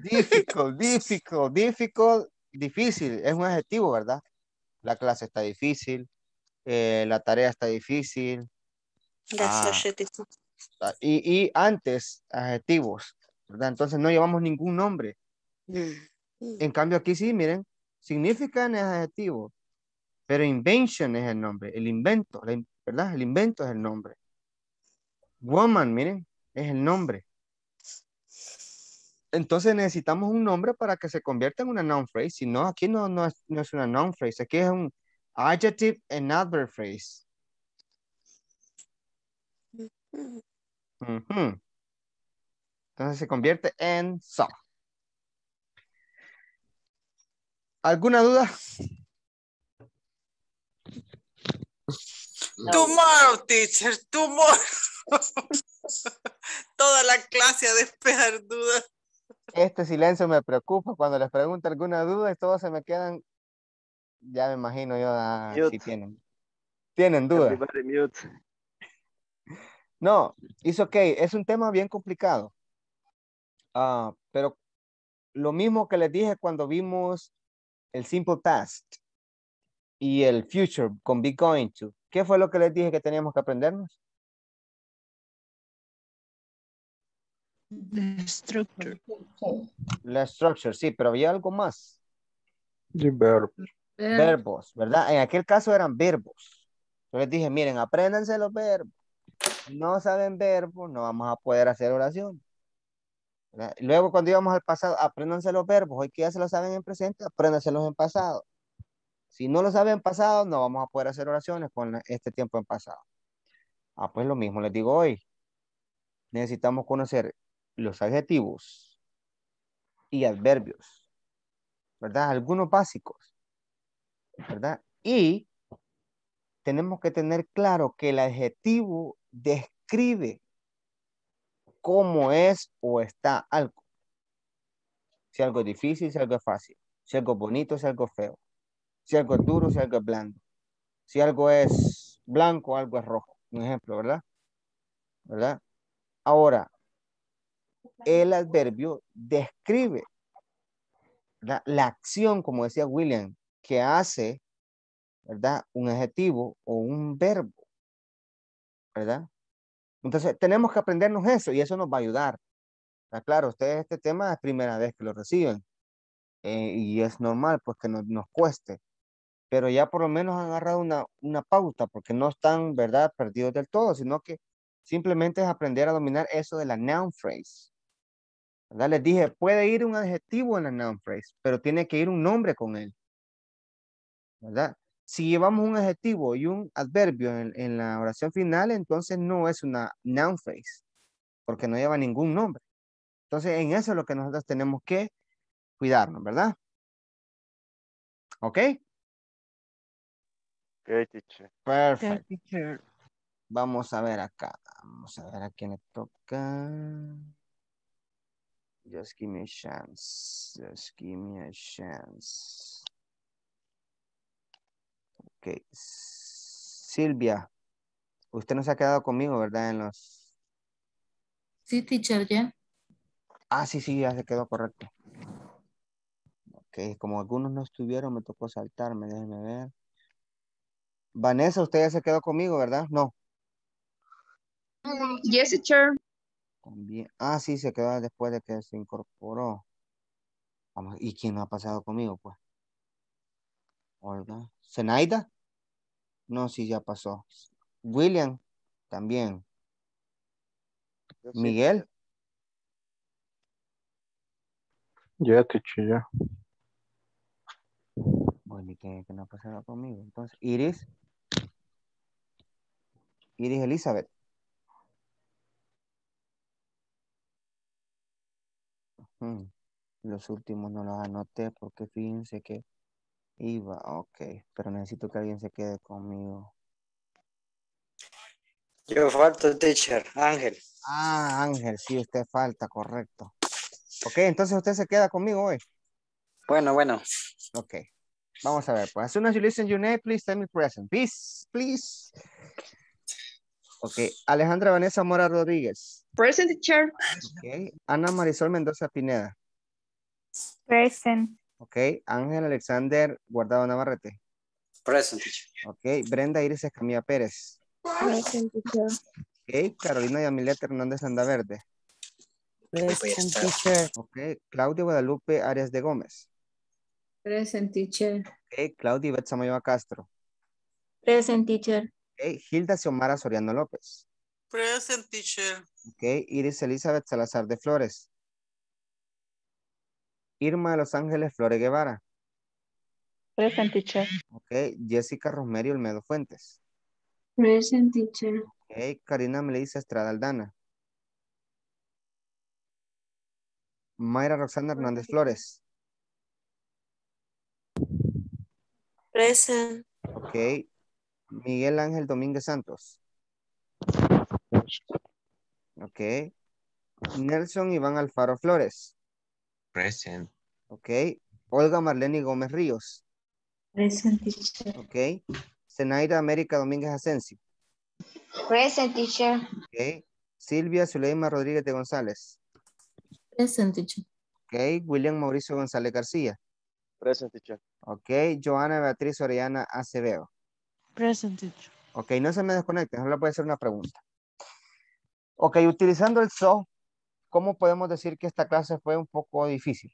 difícil, es un adjetivo, ¿verdad? La clase está difícil, la tarea está difícil. Y antes, adjetivos, ¿verdad? Entonces no llevamos ningún nombre. En cambio aquí sí, miren, significant es adjetivo, pero invention es el nombre, el invento, ¿verdad? El invento es el nombre. Woman, miren, es el nombre. Entonces necesitamos un nombre para que se convierta en una noun phrase. Si no, aquí no es una noun phrase. Aquí es un adjective and adverb phrase. Entonces se convierte en so. ¿Alguna duda? Tomorrow, teacher, tomorrow. Toda la clase a despejar dudas. Este silencio me preocupa cuando les pregunto alguna duda y todos se me quedan, ya me imagino yo, si tienen dudas. No, es ok, es un tema bien complicado. Pero lo mismo que les dije cuando vimos el simple past y el future con be going to. ¿Qué fue lo que les dije que teníamos que aprendernos? The structure. La structure, sí, pero había algo más. The verb. Verbos, ¿verdad? En aquel caso eran verbos. Yo les dije, miren, apréndanse los verbos. No saben verbos, no vamos a poder hacer oración. ¿Verdad? Luego cuando íbamos al pasado, apréndanse los verbos. Hoy que ya se lo saben en presente, apréndanselos en pasado. Si no lo saben en pasado, no vamos a poder hacer oraciones con este tiempo en pasado. Pues lo mismo les digo hoy. Necesitamos conocer los adjetivos y adverbios, ¿verdad? Algunos básicos, ¿verdad? Y tenemos que tener claro que el adjetivo describe cómo es o está algo. Si algo es difícil, si algo es fácil. Si algo es bonito, si algo es feo. Si algo es duro, si algo es blando. Si algo es blanco, algo es rojo. Un ejemplo, ¿verdad? ¿Verdad? Ahora, el adverbio describe, ¿verdad?, la acción, como decía William, que hace, ¿verdad?, un adjetivo o un verbo, ¿verdad? Entonces, tenemos que aprendernos eso y eso nos va a ayudar. Claro, ustedes este tema es primera vez que lo reciben y es normal pues que nos cueste, pero ya por lo menos han agarrado una pauta porque no están, ¿verdad?, perdidos del todo, sino que simplemente es aprender a dominar eso de la noun phrase. ¿Verdad? Les dije, puede ir un adjetivo en la noun phrase, pero tiene que ir un nombre con él. ¿Verdad? Si llevamos un adjetivo y un adverbio en la oración final, entonces no es una noun phrase, porque no lleva ningún nombre. Entonces, en eso es lo que nosotros tenemos que cuidarnos, ¿verdad? ¿Ok? Ok, teacher. Perfecto. Vamos a ver acá. Vamos a ver a quién le toca. Just give me a chance. Just give me a chance. Ok. Silvia, usted no se ha quedado conmigo, ¿verdad? En los... Sí, teacher, ya. Ah, sí, ya se quedó correcto. Ok, como algunos no estuvieron, me tocó saltarme, déjenme ver. Vanessa, usted ya se quedó conmigo, ¿verdad? No. Yes, teacher. También. Ah, sí, se quedó después de que se incorporó. Vamos, ¿y quién no ha pasado conmigo, pues? Olga. ¿Zenaida? No, sí, ya pasó. William, también. Yo sí, Miguel. teacher. Ya, teacher, ya. Bueno, ¿y qué no ha pasado conmigo? Entonces, Iris. Iris Elizabeth. Los últimos no los anoté porque fíjense que iba, ok, pero necesito que alguien se quede conmigo. Yo falto, teacher, Ángel. Ah, Ángel, sí, usted falta, correcto. Ok, entonces usted se queda conmigo hoy. Bueno. Ok, vamos a ver. Pues, as soon as you listen your name, please tell me present. Please. Ok, Alejandra Vanessa Mora Rodríguez. Present, teacher. Ok, Ana Marisol Mendoza Pineda. Present. Ok, Ángel Alexander Guardado Navarrete. Present, teacher. Ok, Brenda Iris Escamilla Pérez. Present, teacher. Ok, Carolina Yamilet Hernández Landaverde. Present, teacher. Ok, Claudia Guadalupe Arias de Gómez. Present, teacher. Ok, Claudia Ivette Samayoa Castro. Present, teacher. Ok, Hilda Xiomara Soriano López. Present, teacher. Ok, Iris Elizabeth Salazar de Flores. Irma de Los Ángeles Flores Guevara. Present, teacher. Ok, Jessica Rosemary Olmedo Fuentes. Present, teacher. Ok, Karina Melissa Estrada Aldana. Mayra Roxana Hernández Flores. Present. Ok, Miguel Ángel Domínguez Santos. Ok, Nelson Iván Alfaro Flores. Present. Ok, Olga Marlene Gómez Ríos. Present, teacher. Ok, Zenaida América Domínguez Asensio. Present, teacher. Ok, Silvia Zuleima Rodríguez de González. Present, teacher. Ok, William Mauricio González García. Present, teacher. Ok, Joana Beatriz Orellana Acevedo. Present, teacher. Ok, no se me desconecten, solo puede ser una pregunta. Ok, utilizando el so, ¿cómo podemos decir que esta clase fue un poco difícil?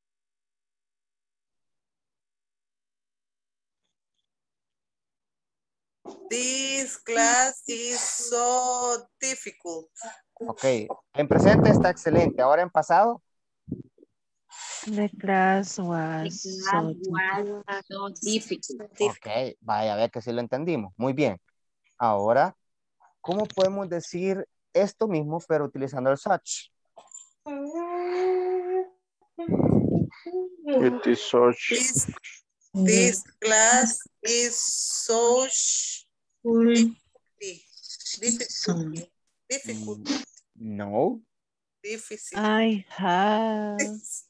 This class is so difficult. Ok, en presente está excelente, ahora en pasado. The class was so difficult. Ok, vaya a ver que sí lo entendimos. Muy bien. Ahora, ¿cómo podemos decir esto mismo, pero utilizando el such? It is such. This class is so difficult. Difficult. Difficult. No. Difícil. I have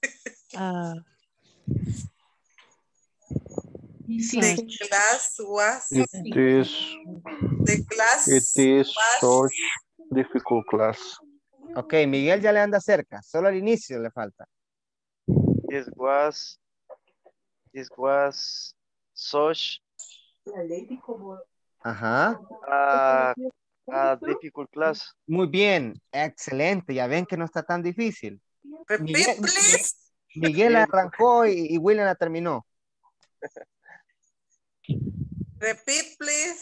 The class was. It is such difficult class. Ok, Miguel ya le anda cerca. Solo al inicio le falta. This was such Ajá. a difficult class. Muy bien. Excelente. Ya ven que no está tan difícil. Repeat, please. Miguel arrancó y William la terminó. Repeat, please.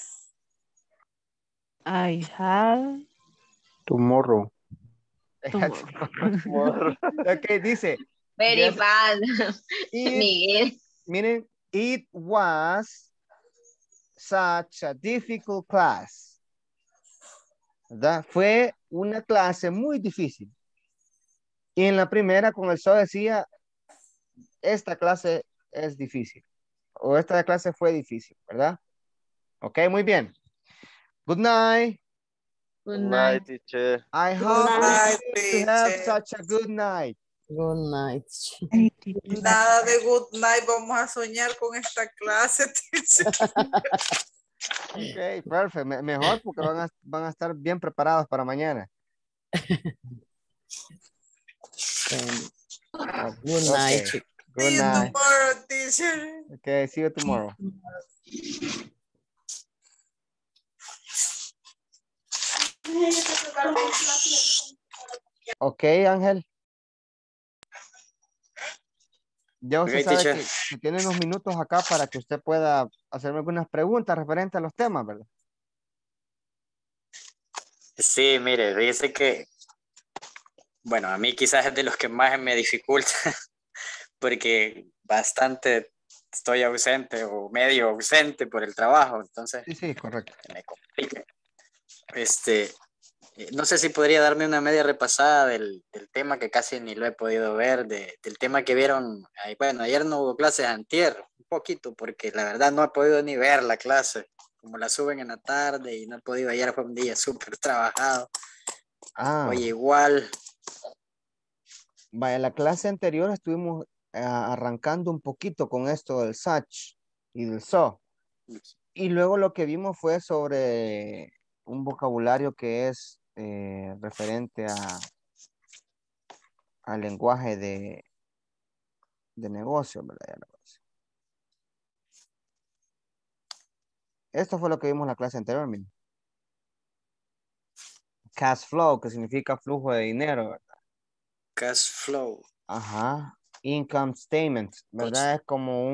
I have Tomorrow. Ok, dice. Very yes, bad, it, Miguel. Miren, it was such a difficult class. ¿Verdad? Fue una clase muy difícil. Y en la primera con el SO decía, esta clase es difícil. O esta clase fue difícil, ¿verdad? Ok, muy bien. Good night. Good night, teacher. I Good hope night, you have teacher. such a good night. Good night. Nada de good night. Vamos a soñar con esta clase, teacher. Ok, perfecto. Mejor porque van a estar bien preparados para mañana. Good night. Okay. Good See you night. tomorrow, teacher. Okay, see you tomorrow. Ok, Ángel. Ya usted Ok, sabe teacher. que tiene unos minutos acá para que usted pueda hacerme algunas preguntas referentes a los temas, ¿verdad? Sí, mire, dice que, bueno, a mí quizás es de los que más me dificulta, porque bastante estoy ausente o medio ausente por el trabajo, entonces Sí, correcto. me complica. No sé si podría darme una media repasada del tema que casi ni lo he podido ver, del tema que vieron. Bueno, ayer no hubo clases, antier, un poquito, porque la verdad no he podido ni ver la clase, como la suben en la tarde y no he podido. Ayer fue un día súper trabajado. Oye, igual. Vaya, la clase anterior estuvimos arrancando un poquito con esto del SACH y del SO. Y luego lo que vimos fue sobre un vocabulario que es referente al lenguaje de negocio, ¿verdad? Esto fue lo que vimos en la clase anterior, miren. Cash flow, que significa flujo de dinero, ¿verdad? Cash flow. Ajá. Income statement, ¿verdad? Es como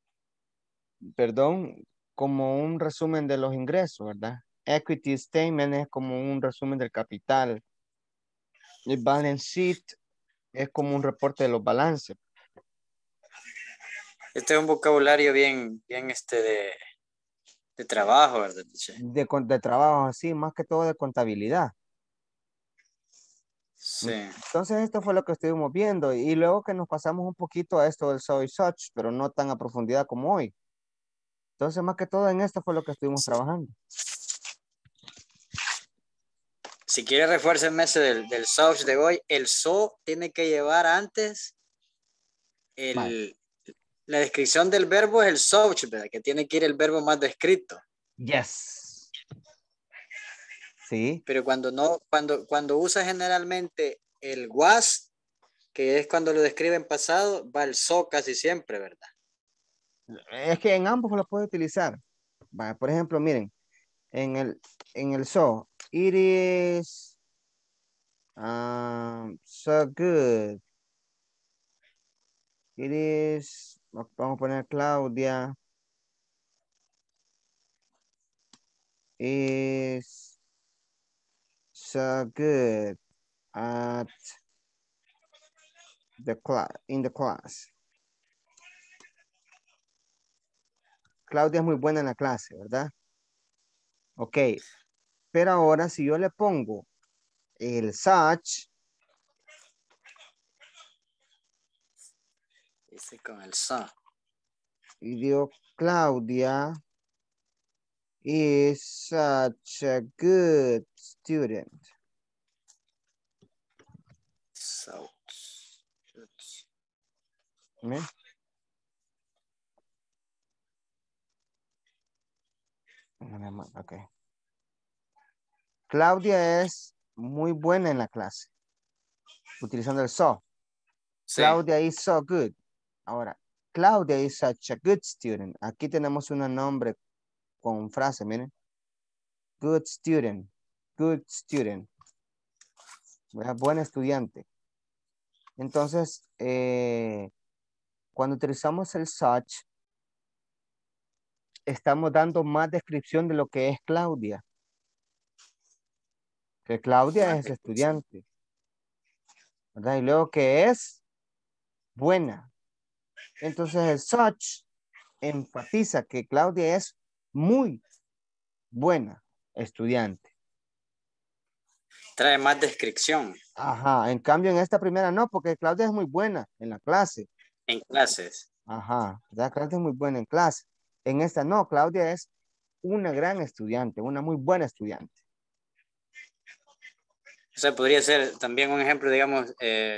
como un resumen de los ingresos, ¿verdad? Equity statement es como un resumen del capital. El balance sheet es como un reporte de los balances. Este es un vocabulario bien de trabajo, ¿verdad? De trabajo, así, más que todo de contabilidad. Sí. Entonces esto fue lo que estuvimos viendo y luego que nos pasamos un poquito a esto del SO y SOCH, pero no tan a profundidad como hoy. Entonces más que todo en esto fue lo que estuvimos trabajando. Si quiere refuérceme ese del SOCH de hoy, el SO tiene que llevar antes la descripción del verbo es el SOCH, ¿verdad? Que tiene que ir el verbo más descrito. Yes. Sí. Pero cuando usa generalmente el was, que es cuando lo describe en pasado, va el SO casi siempre, ¿verdad? Es que en ambos lo puede utilizar. Vaya, por ejemplo, miren, en el SO, it is so good. It is, vamos a poner Claudia, is so good at in the class. Claudia es muy buena en la clase, ¿verdad? Ok, pero ahora si yo le pongo el such. Dice con el SO. Y digo, Claudia is such a good student. So, ¿Ven? Ok. Claudia es muy buena en la clase. Utilizando el so. sí. Claudia is so good. Ahora, Claudia is such a good student. Aquí tenemos un nombre con frase, miren. Good student. Good student. Buen estudiante. Entonces, cuando utilizamos el such, estamos dando más descripción de lo que es Claudia. Que Claudia es estudiante. ¿Verdad? Y luego que es buena. Entonces el such enfatiza que Claudia es muy buena estudiante. Trae más descripción. Ajá, en cambio en esta primera no, porque Claudia es muy buena en la clase. En clases. Ajá, ¿verdad? Claudia es muy buena en clase. En esta no, Claudia es una gran estudiante, una muy buena estudiante. O sea, podría ser también un ejemplo, digamos,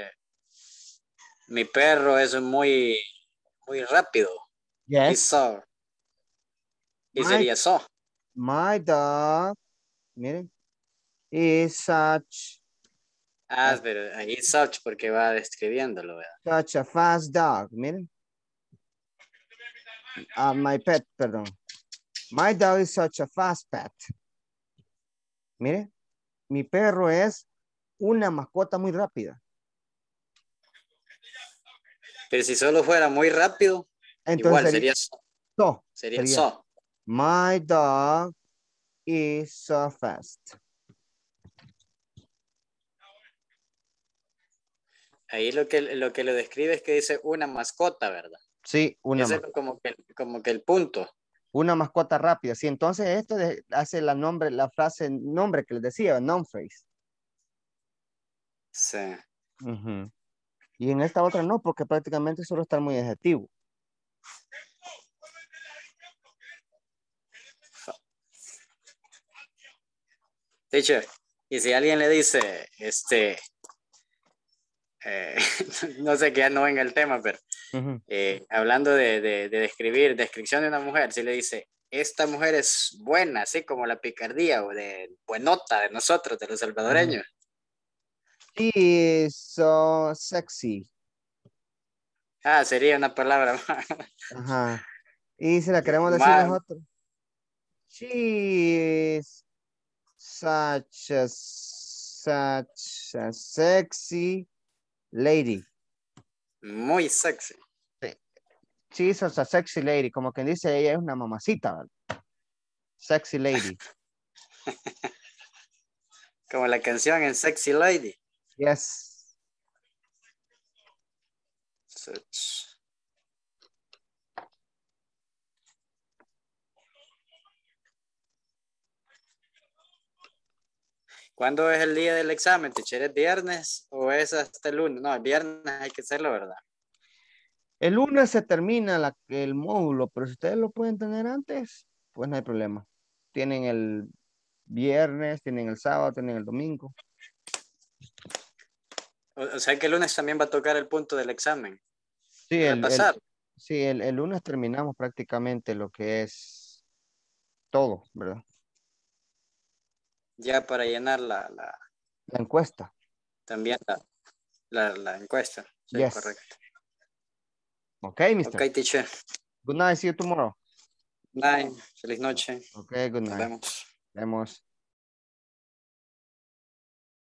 mi perro es muy rápido. Yes. He's so. Y sería so. My dog, miren, is such. Pero ahí such porque va describiéndolo, ¿verdad? Such a fast dog, miren. My pet, perdón. My dog is such a fast pet. Mire, mi perro es una mascota muy rápida. Pero si solo fuera muy rápido, entonces igual sería so. Sería so. My dog is so fast. Ahí lo que lo describe es que dice una mascota, ¿verdad? Sí, una mascota. Como que el punto. Una mascota rápida. Sí, entonces esto hace la frase nombre que les decía, noun phrase. Sí. Y en esta otra no, porque prácticamente solo está muy adjetivo. Teacher, y si alguien le dice, no sé que ya no venga el tema, pero hablando de descripción de una mujer, si le dice, esta mujer es buena, así como la picardía o de buenota de nosotros, de los salvadoreños. She is so sexy. Sería una palabra más. Ajá. Y si la queremos decir nosotros. She is such a sexy lady. Muy sexy. Sí. She is such a sexy lady. Como quien dice, ella es una mamacita, ¿vale? Sexy lady. Como la canción en Sexy Lady. Yes. Such. ¿Cuándo es el día del examen, teacher? ¿Es viernes o es hasta el lunes? No, el viernes hay que hacerlo, ¿verdad? El lunes se termina el módulo, pero si ustedes lo pueden tener antes, pues no hay problema. Tienen el viernes, tienen el sábado, tienen el domingo. O sea que el lunes también va a tocar el punto del examen. Sí, el lunes terminamos prácticamente lo que es todo, ¿verdad? Ya para llenar la encuesta. También la encuesta. Sí, yes. Correcto. Ok, mister. Ok, teacher. Good night, see you tomorrow. Night, feliz noche. Ok, good night. Nos vemos. Vemos.